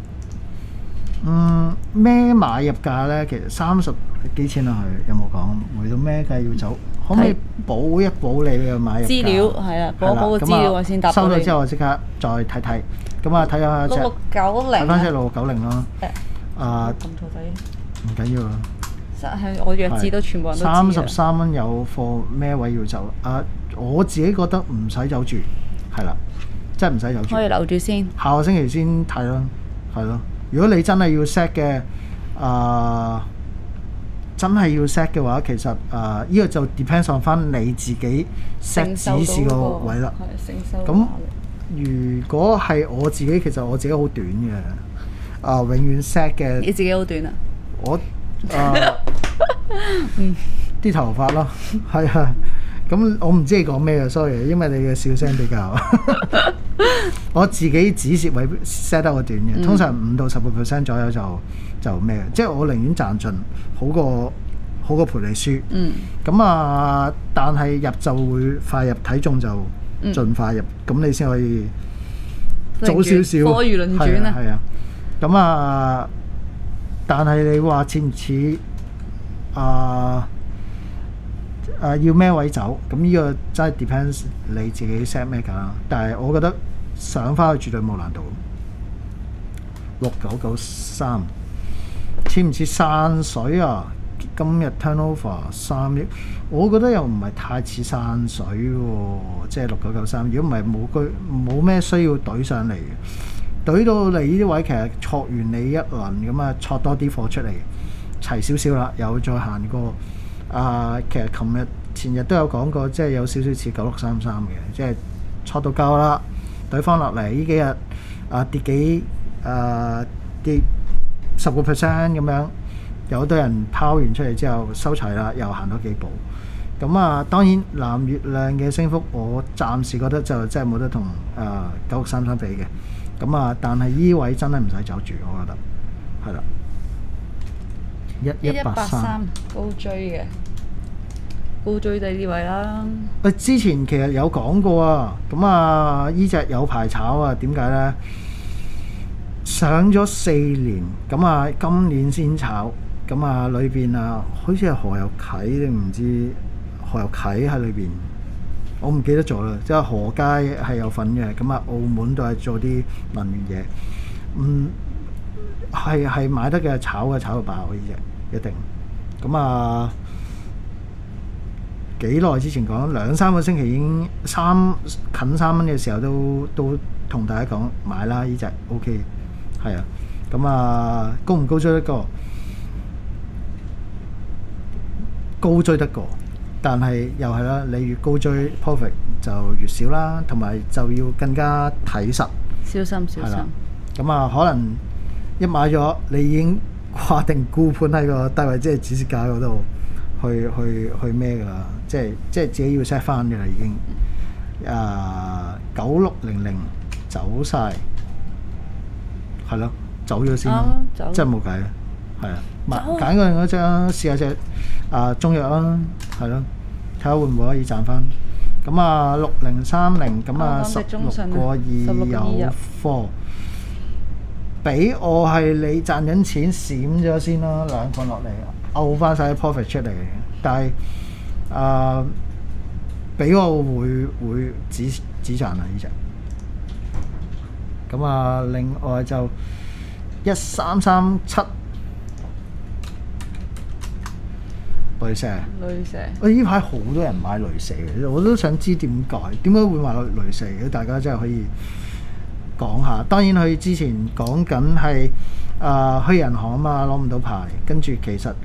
B: 嗯，咩買入價咧？其實三十幾錢啊？佢有冇講？回到咩價要走？可唔可以補一補你嘅買入價？資料
A: 係啦，補一補個資料我先答到你。
B: 收咗之後，我即刻再睇睇。咁啊，睇下隻
A: 六六九零，
B: 睇翻隻六六九零咯。啊，
A: 咁錯仔，
B: 唔緊要啊。
A: 係我弱智都全部人都知嘅。
B: 三十三蚊有貨，咩位要走？啊，我自己覺得唔使走住，係啦，真係唔使走住。
A: 可以留住先。
B: 下個星期先睇咯，係咯。如果你真係要 set 嘅，啊，真係要 set 嘅話，其實啊，呢個就 depends on 翻你自己 set 指示個位啦。
A: 係承受。
B: 咁如果係我自己，其實我自己好短嘅，啊，永遠 set 嘅。
A: 你自己好短啊？
B: 我啊，嗯，啲頭髮咯，係啊。咁我唔知你講咩啊 ，sorry， 因為你嘅笑聲比較。我自己止蝕位 set 得好短嘅，通常五到十個 percent 左右就就咩嘅，即係我寧願賺盡，好過好過賠你輸。嗯。咁啊，但係入就會快入，睇中就盡快入，咁、嗯、你先可以早少少。
A: 貨如輪轉啊！
B: 係啊。咁啊，但係你話似唔似啊？誒、uh, 要咩位走？咁呢個真係 depends 你自己 set 咩㗎啦。但係我覺得上翻去絕對冇難度。六九九三似唔似散水啊？今日 turnover 三億，我覺得又唔係太似散水喎。即係六九九三，如果唔係冇居冇咩需要懟上嚟嘅，懟到你呢啲位其實挫完你一輪咁啊，挫多啲貨出嚟，齊少少啦，又再行過。啊，其實琴日前日都有講過，即係有少少似九六三三嘅，即係挫到夠啦，對方落嚟呢幾日啊跌幾啊跌十個 percent 咁樣，有好多人拋完出嚟之後收齊啦，又行多幾步。咁啊，當然藍月亮嘅升幅，我暫時覺得就真係冇得同啊九六三三比嘅。咁啊，但係依位真係唔使走住，我覺得係啦。一一八三
A: 高追嘅，高追低呢位啦。
B: 誒，之前其實有講過啊，咁啊，依隻有排炒啊，點解呢？上咗四年，咁啊，今年先炒，咁啊，裏邊啊，好似係何有啟定唔知何有啟喺裏邊，我唔記得咗啦。即係何佳係有份嘅，咁啊，澳門都係做啲能源嘢，嗯。係係買得嘅，炒嘅炒到爆呢隻一定。咁啊，幾耐之前講兩三個星期已經三近三蚊嘅時候都都同大家講買啦，呢隻 OK 係啊。咁啊，高唔高追得過？高追得過，但係又係啦，你越高追 profit 就越少啦，同埋就要更加睇實，
A: 小心小心。
B: 咁啊，可能。一買咗，你已經掛定沽盤喺個低位，即係止蝕價嗰度去去去咩㗎啦？即係即係自己要 set 翻嘅啦，已經。啊，九六零零走晒，係咯，走咗先咯，真係冇計啦， 係啊，買揀嗰另嗰隻啊，試下隻啊中藥啊，係咯，睇下會唔會可以賺翻。咁啊六零三零咁啊十六個二有貨，俾我係你賺緊錢閃咗先啦，兩個落嚟漚翻晒啲 profit 出嚟，但係啊俾我會會止止賺啊呢隻。咁啊另外就一三三七。雷蛇，
A: 雷蛇，
B: 喂！呢排好多人買雷蛇嘅，我都想知點解，點解會買雷蛇嘅？大家真係可以講下。當然佢之前講緊係啊去銀行啊嘛，攞唔到牌，跟住其實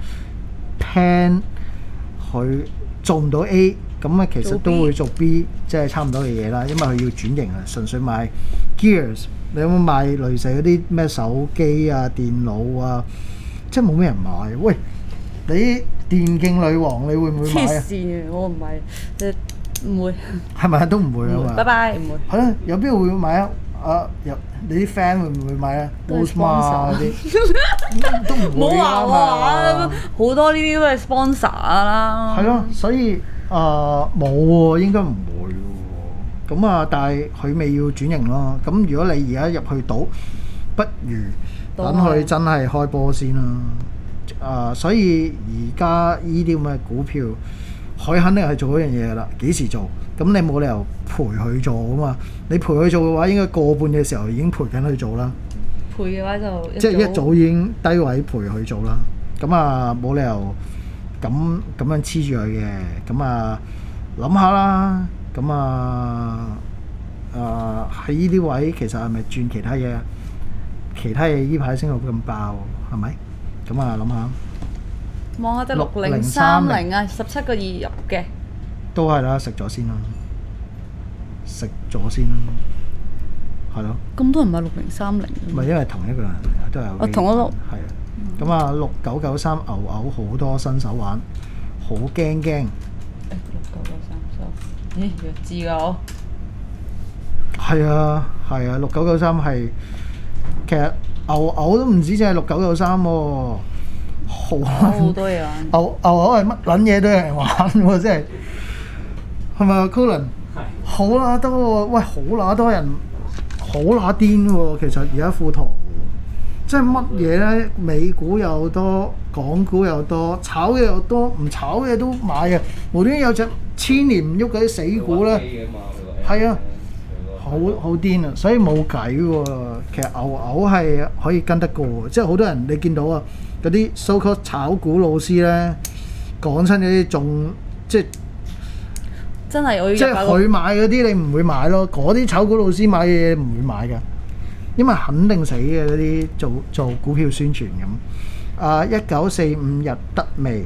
B: plan 佢做唔到 A， 咁啊其實都會做 B， 即係差唔多嘅嘢啦。因為佢要轉型啊，純粹賣 gears。你有冇買雷蛇嗰啲咩手機啊、電腦啊？即係冇咩人買。喂，你？電競女王，你會唔會買啊？
A: 黐線嘅，我唔係，即係唔會。係
B: 咪都唔會啊嘛？
A: 拜拜，唔會。
B: 係咯，有邊個會買啊？啊，有你啲 friend 會唔會買啊 ？Osma 嗰啲都唔會啊嘛。
A: 好多呢啲都係 sponsor 啦。
B: 係咯，所以啊冇喎，應該唔會喎。咁啊，但係佢未要轉型咯。咁如果你而家入去賭，不如等佢真係開波先啦。啊、呃，所以而家呢啲咁嘅股票，佢肯定係做嗰樣嘢噶啦。幾時做？咁你冇理由陪佢做噶嘛？你陪佢做嘅話，應該過半嘅時候已經陪緊佢做啦。
A: 陪嘅話就
B: 即係一早已經低位陪佢做啦。咁啊，冇理由咁咁樣黐住佢嘅。咁啊，諗下啦。咁啊，啊喺呢啲位其實係咪轉其他嘢？其他嘢呢排升到咁爆，係咪？咁啊，諗下，
A: 望下隻六零三零啊，十七個二入嘅，
B: 都係啦，食咗先啦，食咗先啦，係咯。
A: 咁多人買六零三零，
B: 唔係因為同一個人都有。
A: 哦，同一碌。
B: 係啊，咁啊，六九九三牛牛好多新手玩，好驚驚。誒，
A: 六九九三收，咦，弱智㗎我。
B: 係啊，係啊，六九九三係其實。牛牛都唔止淨係六九九三喎，好
A: 好多嘢玩。
B: 牛牛牛係乜撚嘢都有人玩喎，真係係咪啊 Colin？ 係。好乸多喎，喂，好乸多人，好乸癲喎。其實而家富途，即係乜嘢咧？美股又多，港股又多，炒嘅又多，唔炒嘅都買嘅。無端端有隻千年唔喐嗰啲死股咧，係啊。好好癲啊！所以冇計喎。其實牛牛係可以跟得過喎，即係好多人你見到啊，嗰啲 so-called 炒股老師咧講親嗰啲仲即係
A: 真係我要
B: 即係佢買嗰啲你唔會買咯，嗰啲炒股老師買嘅嘢唔會買㗎，因為肯定死嘅嗰啲做做股票宣傳咁。啊，一九四五日得未？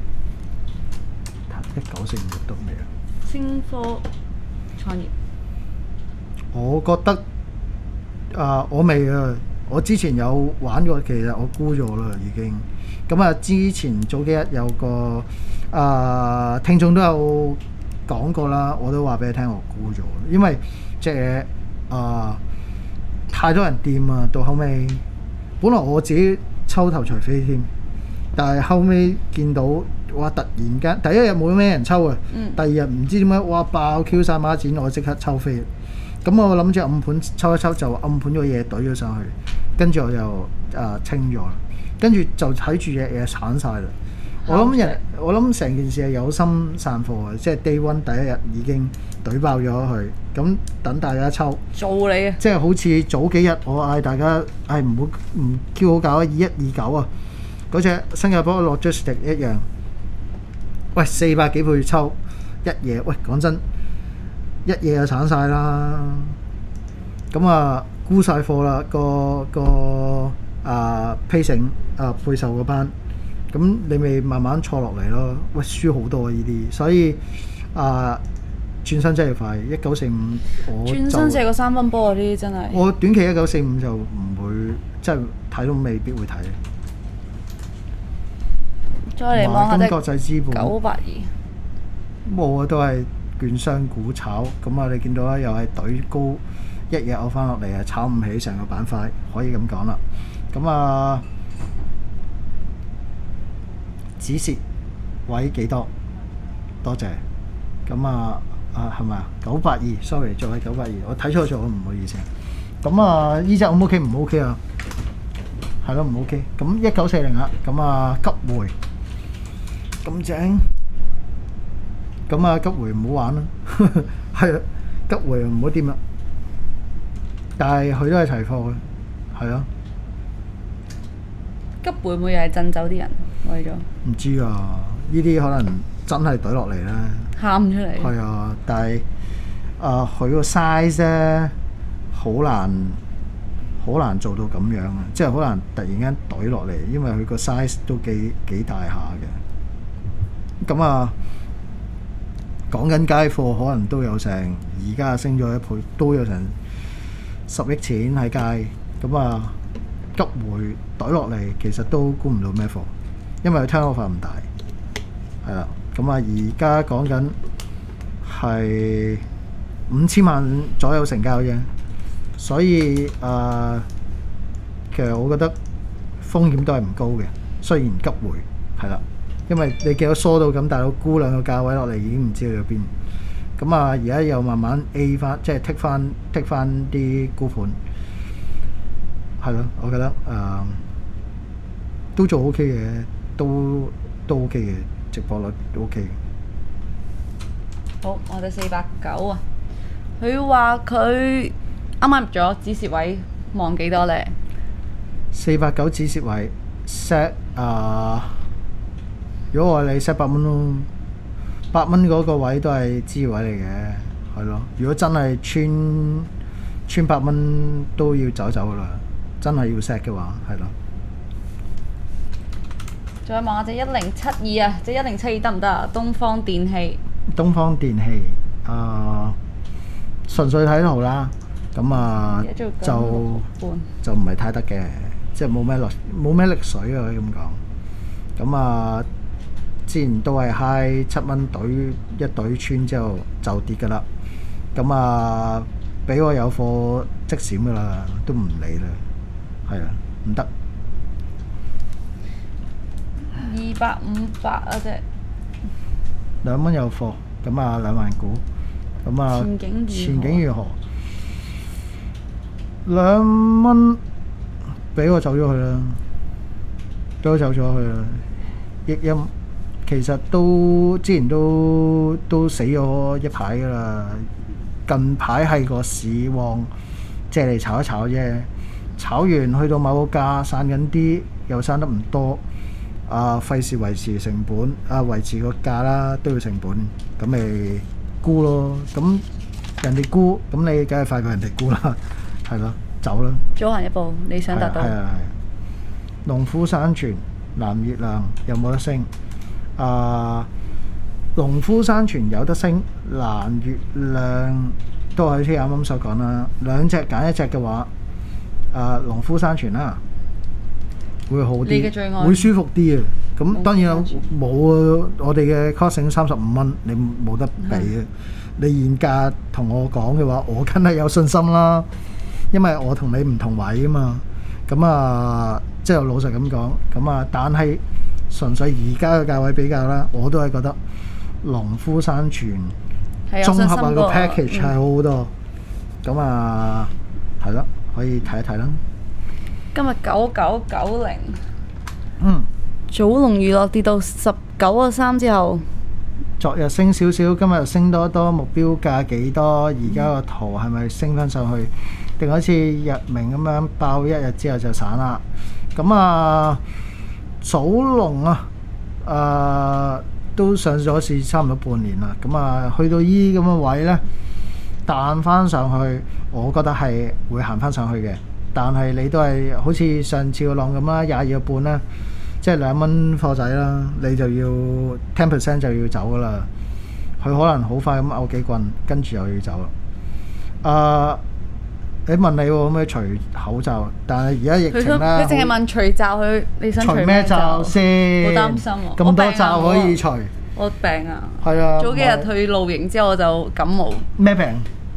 B: 一九四五日得未啊？
A: 星科創業。
B: 我覺得啊、呃，我未啊，我之前有玩過，其實我沽咗啦已經。咁啊，之前早幾日有個啊、呃、聽眾都有講過啦，我都話俾你聽，我沽咗，因為即係啊太多人掂啊，到後尾本來我自己抽頭除飛添，但係後尾見到哇突然間第一日冇咩人抽啊，嗯、第二日唔知點解哇爆 Q 晒孖展，我即刻抽飛。咁我諗住暗盤抽一抽就暗盤咗嘢懟咗上去，跟住我就啊、呃、清咗啦，跟住就睇住隻嘢鏟晒啦。我諗人，我諗成件事係有心散貨嘅，即係 day one 第一日已經懟爆咗佢，咁等大家抽。做你嘅。即係好似早幾日我嗌大家係唔好唔 Q 好搞啊，二一二九啊，嗰隻新加坡 Logistic 一樣。喂，四百幾倍抽一嘢，喂講真。一嘢就鏟晒啦，咁啊沽晒貨啦，個個啊批成啊配售嗰班，咁你咪慢慢錯落嚟咯。喂，輸好多啊呢啲，所以啊轉身真係快，一九四五我轉身射個三分波嗰啲真係。我短期一九四五就唔會，即係睇都未必會睇。再嚟望下隻國際資本九八二，冇啊，都係。券商股炒咁啊！你見到啦，又係隊高一嘢嘔翻落嚟啊，炒唔起成個板塊，可以咁講啦。咁啊， 止蝕位幾多？多謝。咁啊啊係咪啊？九百二 ，sorry， 仲係九百二，我睇錯咗，唔好意思。咁啊，呢隻 O 唔 OK？唔 OK 啊？係咯，唔 OK。咁一九四零啊，咁啊急回咁正。咁啊急回唔好玩啦，係啊，急回唔好掂啦。但係佢都係齊貨嘅，係咯。
A: 急回會又係震走啲人為咗？
B: 唔知啊，呢啲可能真係懟落嚟啦。
A: 喊出嚟。係
B: 啊，但係啊，佢個 size 咧好難，好難做到咁樣啊！即係好難突然間懟落嚟，因為佢個 size 都幾幾大下嘅。咁啊，講緊街貨可能都有成，而家升咗一倍，都有成十億錢喺街。咁啊，急回懟落嚟，其實都估唔到咩貨，因為佢 turnover 唔大，係啦。咁啊，而家講緊係五千萬左右成交啫，所以誒、呃，其實我覺得風險都係唔高嘅。雖然急回係啦，因為你見到疏到咁，大佬沽兩個價位落嚟已經唔知去咗邊。咁啊，而家又慢慢 A 翻，即係剔翻剔翻啲沽盤，係咯，我覺得誒、呃、都做 OK 嘅，都都 OK 嘅。直播率都 OK。
A: 好，我哋四百九啊。佢話佢啱啱入咗止蝕位，望幾多咧？
B: 四百九止蝕位 set 啊！如果我你 set 八蚊咯，八蚊嗰個位都係支持位嚟嘅，係咯。如果真係穿穿八蚊都要走走噶啦，真係要 set 嘅話，係咯。
A: 再望下隻一零七二啊，隻一零七二得唔得啊？東方電器。
B: 東方電器啊，純粹睇圖啦，咁啊就就唔係太得嘅，即係冇咩力冇咩力水啊，可以咁講。咁啊，之前都係 high 七蚊懟一懟穿之後就跌噶啦。咁啊，俾我有貨即閃噶啦，都唔理啦，係啊，唔得。
A: 二百五百啊隻，
B: 兩蚊有貨，咁啊兩萬股，咁啊
A: 前景
B: 前景如何？兩蚊俾我走咗去啦，俾我走咗去啦。億音其實都之前都都死咗一排噶啦，近排係個市旺，借嚟炒一炒啫。炒完去到某個價散緊啲，又散得唔多。啊，費事維持成本，啊維持個價啦，都要成本，咁咪沽咯。咁人哋沽，咁你梗係快過人哋沽啦，係咯，走啦。
A: 早行一步，你想達到？
B: 係啊係。農夫山泉、藍月亮有冇得升？啊，農夫山泉有得升，藍月亮都係好似啱啱所講啦。兩隻揀一隻嘅話，啊農夫山泉啦。會好啲，會舒服啲啊！咁當然冇啊，我哋嘅 costing 三十五蚊，你冇得比啊！你現價同我講嘅話，我梗係有信心啦，因為我同你唔同位啊嘛。咁啊，即係老實咁講，咁啊，但係純粹而家嘅價位比較啦，我都係覺得農夫山泉綜合下個 package 係好好多。咁啊，係咯，可以睇一睇啦。
A: 今日九九九零，
B: 嗯，
A: 早龍娛樂跌到十九個三之後，
B: 昨日升少少，今日升多多，目標價幾多？而家個圖係咪升翻上去？定好似日明咁樣爆一日之後就散啦？咁啊，早龍啊，誒、呃、都上咗市差唔多半年啦。咁啊，去到依咁嘅位呢，彈翻上去，我覺得係會行翻上去嘅。但係你都係好似上次個浪咁啦，廿二個半啦，即係兩蚊貨仔啦，你就要 ten percent 就要走噶啦。佢可能好快咁拗幾棍，跟住又要走啦。啊，你問你可唔可以除口罩？但係而家疫情啦，
A: 佢淨係問除罩，佢你想除咩罩
B: 先？
A: 好擔心喎，
B: 咁多罩可以除？
A: 我病啊！
B: 係啊，
A: 早幾日去露營之後我就感冒。
B: 咩病？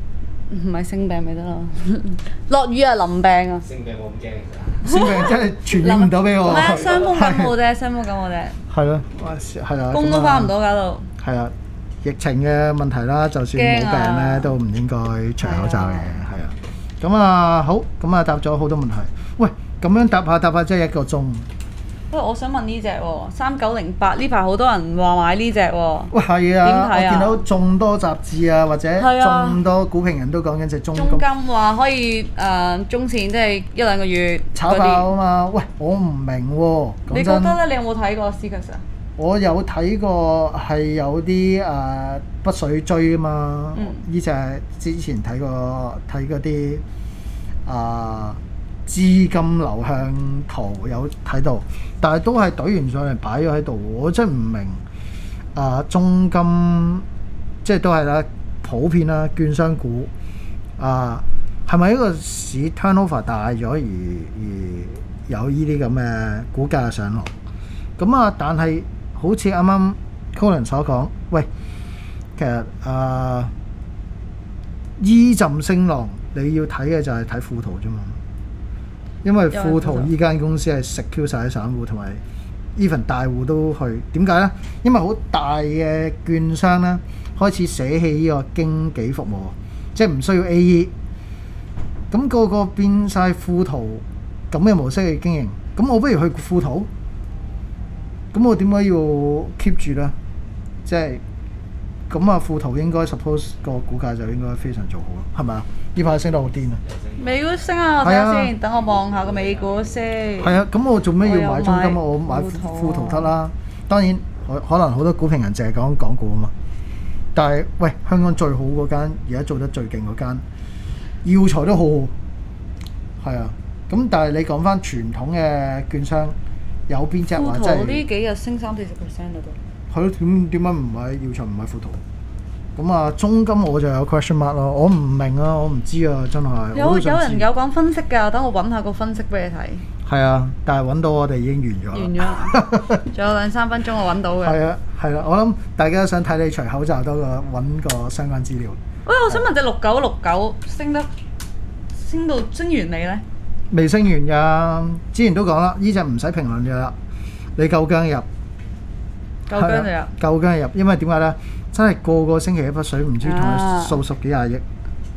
A: 唔係性病咪得咯，落雨啊淋病啊。
C: 性病冇咁驚其實。
B: 性病真係傳染唔到俾我。
A: 唔係啊，傷風感冒啫，傷風感冒啫。
B: 係咯，係啦。
A: 工都翻唔到搞到。
B: 係啊，疫情嘅問題啦，就算冇病咧，都唔應該除口罩嘅，係啊。咁啊好，咁啊答咗好多問題。喂，咁樣答下答下真係一個鐘。
A: 喂，我想問呢只喎，三九零八呢排好多人話買呢只喎。
B: 喂，係啊，
A: 點睇啊？
B: 我見到眾多雜誌啊，或者眾多股評人都講緊隻中金。
A: 中金話可以誒、呃、中線，即係一兩個月
B: 炒爆啊嘛！喂，我唔明喎。
A: 你覺得咧？你有冇睇過 C 級啊？
B: 我有睇過係有啲誒、呃、北水追啊嘛。呢隻、嗯、之前睇過睇嗰啲啊。資金流向圖有睇到，但係都係懟完上嚟擺咗喺度，我真係唔明啊！中金即係都係啦，普遍啦，券商股啊，係咪一個市 turnover 大咗而而有呢啲咁嘅股價上落？咁啊，但係好似啱啱 Colin 所講，喂，其實啊，依陣升浪你要睇嘅就係睇富途啫嘛。因為富途依間公司係食 Q 晒啲散戶，同埋 even 大戶都去。點解呢？因為好大嘅券商呢，開始捨棄呢個經紀服務，即係唔需要 A E。咁個個變晒富途咁嘅模式去經營，咁我不如去富途。咁我點解要 keep 住呢？即係咁啊！富途應該 suppose 個股價就應該非常做好咯，係咪啊？呢排升得好癲啊！
A: 美股升啊！我睇下先，等我望下個美股先。
B: 係啊，咁我做咩要買中金？我買富途得啦。當然可可能好多股評人淨係講港股啊嘛。但係喂，香港最好嗰間，而家做得最勁嗰間，耀才都好好。係啊，咁但係你講翻傳統嘅券商，有邊隻話真係？
A: 富途呢幾日升三四十 percent 啦都。
B: 係咯，點點解唔買耀才唔買富途？咁啊，中金我就有 question mark 咯，我唔明啊，我唔知啊，真係。
A: 有有人有講分析㗎，等我揾下個分析俾你睇。
B: 係啊，但係揾到我哋已經完咗。
A: 完咗，仲有兩三分鐘我揾到嘅。
B: 係啊，係啦，我諗大家都想睇你除口罩多過揾個相關資料。
A: 喂，我想問隻六九六九升得升到升完未咧？
B: 未升完㗎，之前都講啦，呢隻唔使評論㗎啦，你夠姜入。
A: 夠姜就入。
B: 夠姜入，因為點解咧？真係個個星期一筆水，唔知同佢數十幾廿億，啊、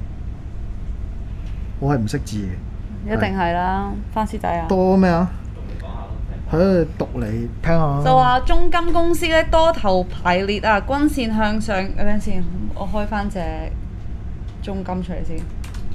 B: 我係唔識字嘅。
A: 一定係啦，番師仔啊！
B: 多咩啊？喺度讀嚟聽下。
A: 就話中金公司咧多頭排列啊，均線向上。等陣先，我開翻隻中金出嚟先。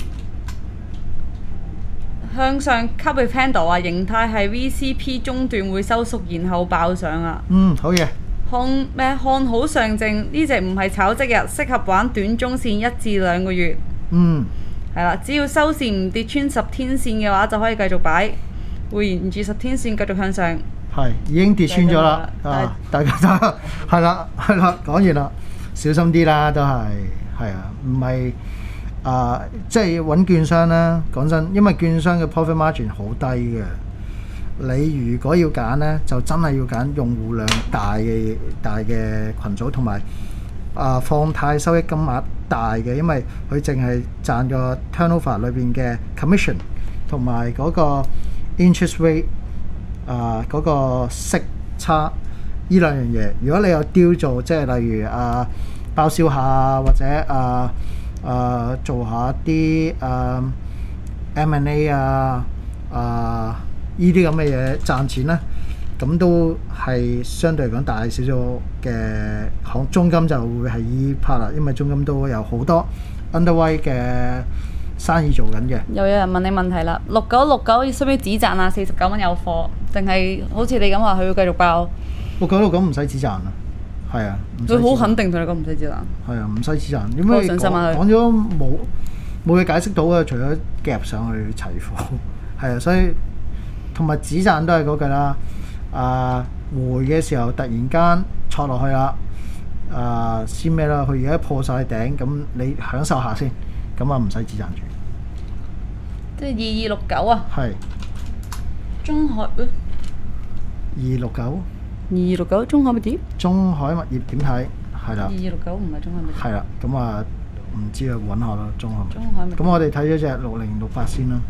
A: 向上吸嘅 candle 啊，形態係 V C P 中段會收縮，然後爆上啊。
B: 嗯，好嘢。
A: 看咩？看好上證呢隻唔係炒即日，適合玩短中線一至兩個月。
B: 嗯，
A: 係啦，只要收線唔跌穿十天線嘅話，就可以繼續擺，會沿住十天線繼續向上。
B: 係已經跌穿咗啦，啊！大家都係啦，係啦，講完啦，小心啲啦，都係係啊，唔係啊，即係揾券商啦。講真，因為券商嘅 profit margin 好低嘅。你如果要揀呢，就真係要揀用戶量大嘅大嘅群組，同埋啊放貸收益金額大嘅，因為佢淨係賺個 turnover 裏邊嘅 commission 同埋嗰個 interest rate 啊嗰個息差呢兩樣嘢。如果你有 deal 做，即係例如啊包銷下或者啊啊做下啲啊 M and A 啊啊。呢啲咁嘅嘢賺錢咧，咁都係相對嚟講大少少嘅行。中金就會係依 part 啦，因為中金都有好多 underway 嘅生意做緊嘅。
A: 又有人問你問題啦，六九六九需唔需要止賺啊？四十九蚊有貨，定係好似你咁話佢要繼續爆？
B: 六九六九唔使止賺啊，係啊，
A: 佢好肯定同你講唔使止賺。係
B: 啊，唔使止賺，因為講講咗冇冇嘢解釋到啊，除咗夾上去齊貨，係啊，所以。同埋止賺都係嗰句啦，啊回嘅時候突然間挫落去啦，啊先咩啦？佢而家破晒頂，咁你享受下先，咁啊唔使止賺住。
A: 即係二二六九啊？
B: 係。
A: 中海
B: 二六九。
A: 二二六九中海物業？
B: 中海物業點睇？係啦。
A: 二二六九唔係中海物業。
B: 係啦，咁啊唔知啊，揾下啦，中海。
A: 中海咪
B: 咁我哋睇咗隻六零六八先啦。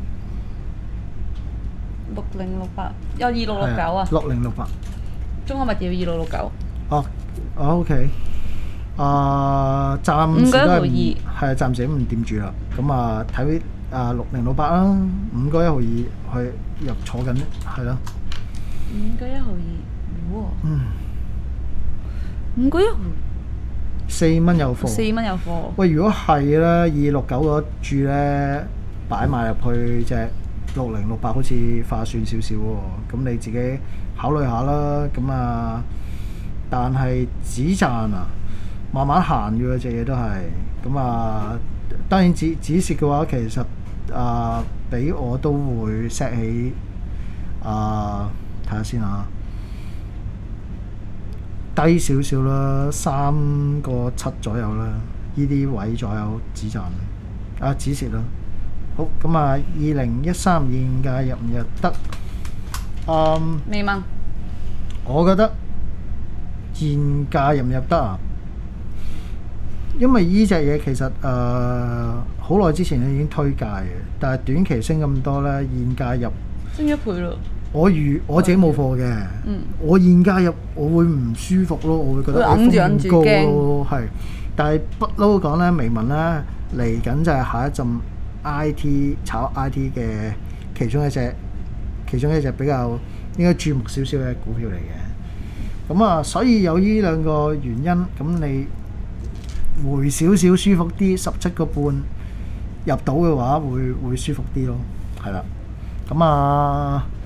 A: 六零六八有二六六九啊。
B: 六零六八。
A: 中海物業二六六九。
B: 哦，哦 OK。啊，暫時都係唔係啊，暫時都唔掂住啦。咁啊，睇啊六零六八啦，五個一毫二去入坐緊，係咯。
A: 五個一毫二，哇！
B: 嗯。
A: 五個一毫。
B: 四蚊有貨。
A: 四蚊有貨。
B: 喂，如果係咧，二六九嗰注咧擺埋入去隻六零六八，好似划算少少喎。咁你自己考慮下啦。咁啊，但係止賺啊，慢慢行嘅隻嘢都係。咁啊，當然止止蝕嘅話，其實啊，俾我都會 set 起啊，睇下先啊。低少少啦，三個七左右啦，呢啲位左右止賺啊，止蝕啦。好，咁啊，二零一三現價入唔入得？嗯，
A: 未問。
B: 我覺得現價入唔入得啊？因為呢隻嘢其實誒好耐之前已經推介嘅，但係短期升咁多咧，現價入
A: 升一倍咯。
B: 我預我自己冇貨嘅，
A: 嗯、我
B: 現價入我會唔舒服咯，我會覺得
A: 揞住揞住
B: 高咯，係。但係不嬲講咧，微盟咧嚟緊就係下一陣 I T 炒 I T 嘅其中一隻，其中一隻比較應該注目少少嘅股票嚟嘅。咁啊，所以有呢兩個原因，咁你回少少舒服啲，十七個半入到嘅話，會會舒服啲咯，係啦。咁啊〜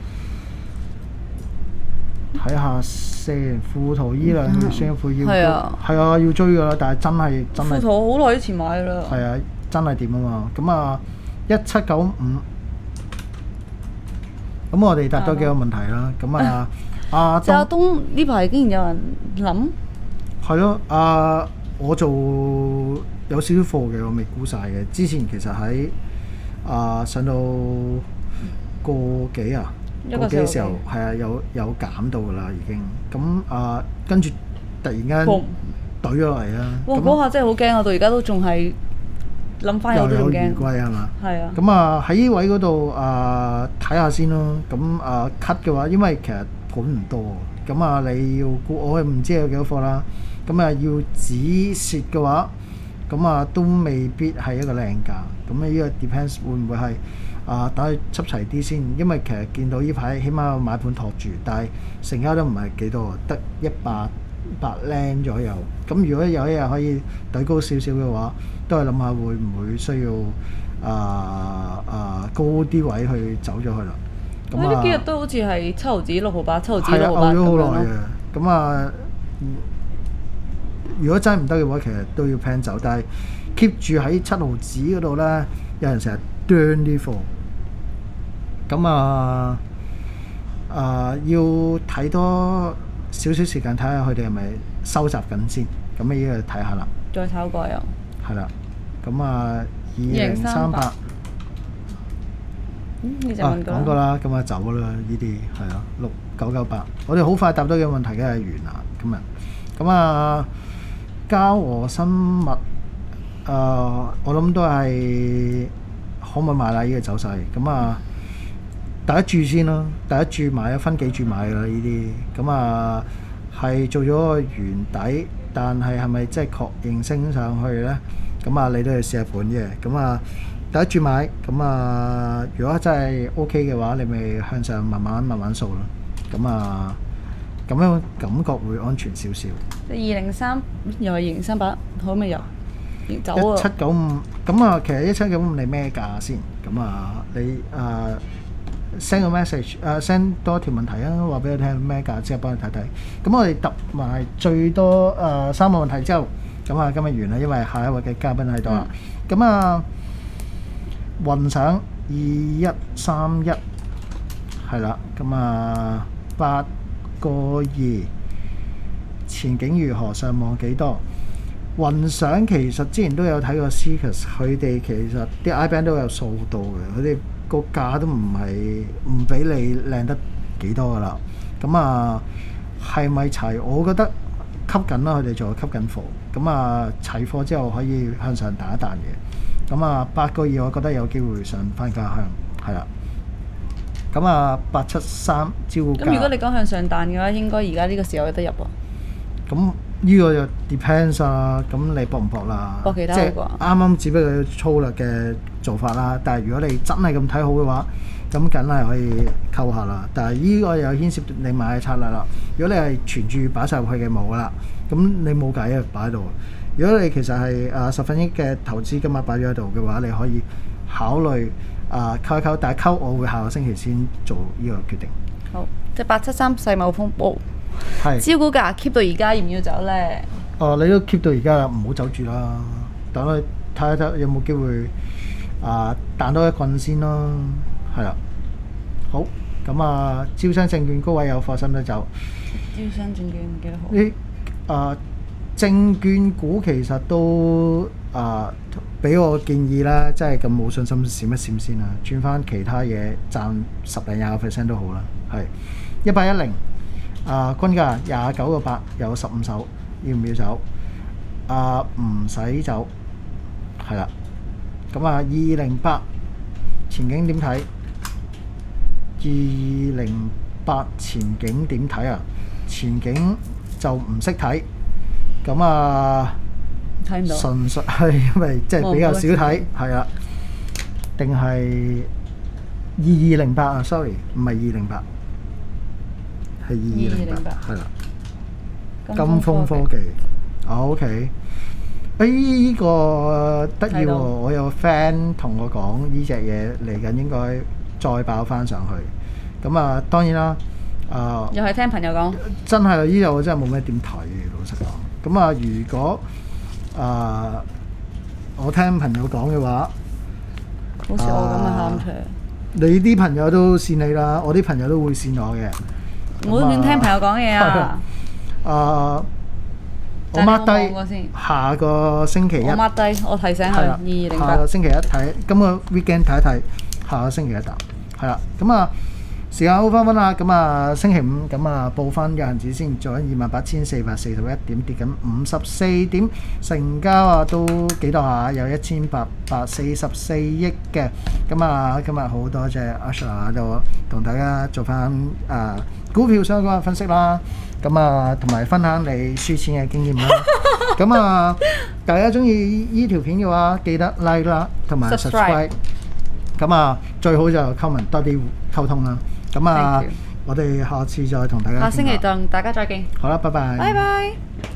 B: 睇下先，富途依兩條升幅要，係啊，係啊，要追噶啦，但係真係真係。
A: 富途好耐之前買啦。係
B: 啊，真係掂啊嘛！咁啊，一七九五，咁我哋答多幾個問題啦。咁啊，阿
A: 謝亞東呢排竟然有人諗。係
B: 咯，啊，我做有少少貨嘅，我未估晒嘅。之前其實喺啊上到個幾啊。個幾嘅時候係啊，有有減到噶啦已經，咁啊跟住突然間懟咗落嚟啊！
A: 哇！嗰下真係好驚啊！到而家都仲係諗翻有都仲驚。又有餘
B: 悸係嘛？
A: 係啊。
B: 咁啊喺呢位嗰度啊睇下先咯。咁啊 cut 嘅話，因為其實盤唔多，咁啊你要估我唔知有幾多貨啦。咁啊要止蝕嘅話，咁啊都未必係一個靚價。咁啊呢個 depends 會唔會係？啊，等佢執齊啲先，因為其實見到呢排起碼有買盤托住，但係成交都唔係幾多，得一百百零左右。咁如果有一日可以懟高少少嘅話，都係諗下會唔會需要啊啊高啲位去走咗去啦。咁啊，
A: 呢幾日都好似係七毫子六毫八，七毫子六毫八咁樣咯。
B: 係啊，拗咗好耐嘅。咁啊，如果真係唔得嘅話，其實都要 plan 走，但係 keep 住喺七毫子嗰度咧，有人成日啄啲貨。咁啊啊要睇多少少時間睇下佢哋係咪收集緊先，咁啊依個睇下啦。
A: 再炒過又
B: 係啦，咁啊二零三八，
A: 嗯，啊
B: 講過啦，咁啊走啦呢啲係啊六九九八，我哋好快答多幾個問題，梗係完啦今日。咁啊嘉和生物，啊我諗都係可唔可以買啦？呢個走勢，咁啊。第一注先咯，第一注買咗分幾注買㗎啦呢啲，咁啊係做咗個圓底，但係係咪即係確認升上去咧？咁啊你都要試下盤嘅，咁啊第一注買，咁啊如果真係 OK 嘅話，你咪向上慢慢慢慢掃咯，咁啊咁樣感覺會安全少少。
A: 二零三又係二零三八，可唔可以入？走啊！
B: 一七九五，咁啊其實一七九五你咩價先？咁啊你啊〜send 個 message， 誒 send 多條問題啊，話俾佢聽咩價，之後幫你睇睇。咁我哋答埋最多誒、呃、三個問題之後，咁啊今日完啦，因為下一位嘅嘉賓喺度啦。咁、嗯、啊，雲想二一三一係啦，咁啊八個二，前景如何？上望幾多？雲想其實之前都有睇過 Seekers， 佢哋其實啲 I band 都有掃到嘅，佢哋。個價都唔係唔俾你靚得幾多噶啦，咁啊係咪齊？我覺得吸緊啦，佢哋做吸緊貨。咁啊齊貨之後可以向上彈一彈嘅。咁啊八個二我覺得有機會上翻家鄉，係啦。咁啊八七三招價。
A: 咁如果你講向上彈嘅話，應該而家呢個時候有得入喎。
B: 咁呢個就 depends 啊，咁你搏唔搏啦？
A: 搏其他
B: 即係
A: 啩
B: 啱啱只不過粗略嘅做法啦。但係如果你真係咁睇好嘅話，咁梗係可以溝下啦。但係呢個又牽涉你買嘅策略啦。如果你係存住擺晒入去嘅冇噶啦，咁你冇計啊擺喺度。如果你其實係啊十分億嘅投資今日擺咗喺度嘅話，你可以考慮啊溝一溝，但係溝我會下個星期先做呢個決定。
A: 好，即係八七三世貿風暴。
B: 係
A: 招股價 keep 到而家，要唔要走呢？
B: 哦，你都 keep 到而家啦，唔好走住啦，等佢睇一睇有冇機會啊彈多一棍先咯，係啦。好，咁啊，招商證券高位有貨，使唔使走？
A: 招商證券幾多號？
B: 你啊，證券股其實都啊，俾我建議啦，真係咁冇信心閃一閃先啦，轉翻其他嘢賺十零廿個 percent 都好啦，係一八一零。啊，均價廿九個八，有十五手，要唔要走？啊，唔使走，係啦。咁啊，二零八前景點睇？二零八前景點睇啊？前景就唔識睇，咁啊，
A: 睇唔到。
B: 純粹係因為即係比較少睇，係啦。定係二二零八啊 ？sorry， 唔係二零八。係二二零八，係啦。金風科技，啊 OK。誒呢個得意喎！我有 friend 同我講，呢隻嘢嚟緊應該再爆翻上去。咁啊，當然啦，啊
A: 又係聽朋友講，
B: 真係呢度我真係冇咩點睇嘅，老實講。咁啊，如果啊我聽朋友講嘅話，
A: 好似我咁嘅喊場。
B: 你啲朋友都線你啦，我啲朋友都會線我嘅。
A: 唔好亂聽朋友講嘢啊！
B: 啊，我 mark 低下個星期一。
A: 我 mark 低，我提醒佢二二零八。
B: 下個星期一睇，今個 weekend 睇一睇，下個星期一答。係啦，咁啊時間好翻翻啦，咁啊星期五咁啊報翻嘅恆指先，做緊二萬八千四百四十一點，跌緊五十四點，成交啊都幾多下，有一千八百四十四億嘅。咁啊今日好多謝阿 Sir 喺度同大家做翻啊股票相關嘅分析啦，咁啊同埋分享你輸錢嘅經驗啦。咁啊大家中意呢條片嘅話，記得 like 啦，同埋 subscribe。咁啊最好就 comment 多啲溝通啦。咁啊，我哋下次再同大家。
A: 下星期同大家再見。
B: 好啦，拜拜。
A: 拜拜。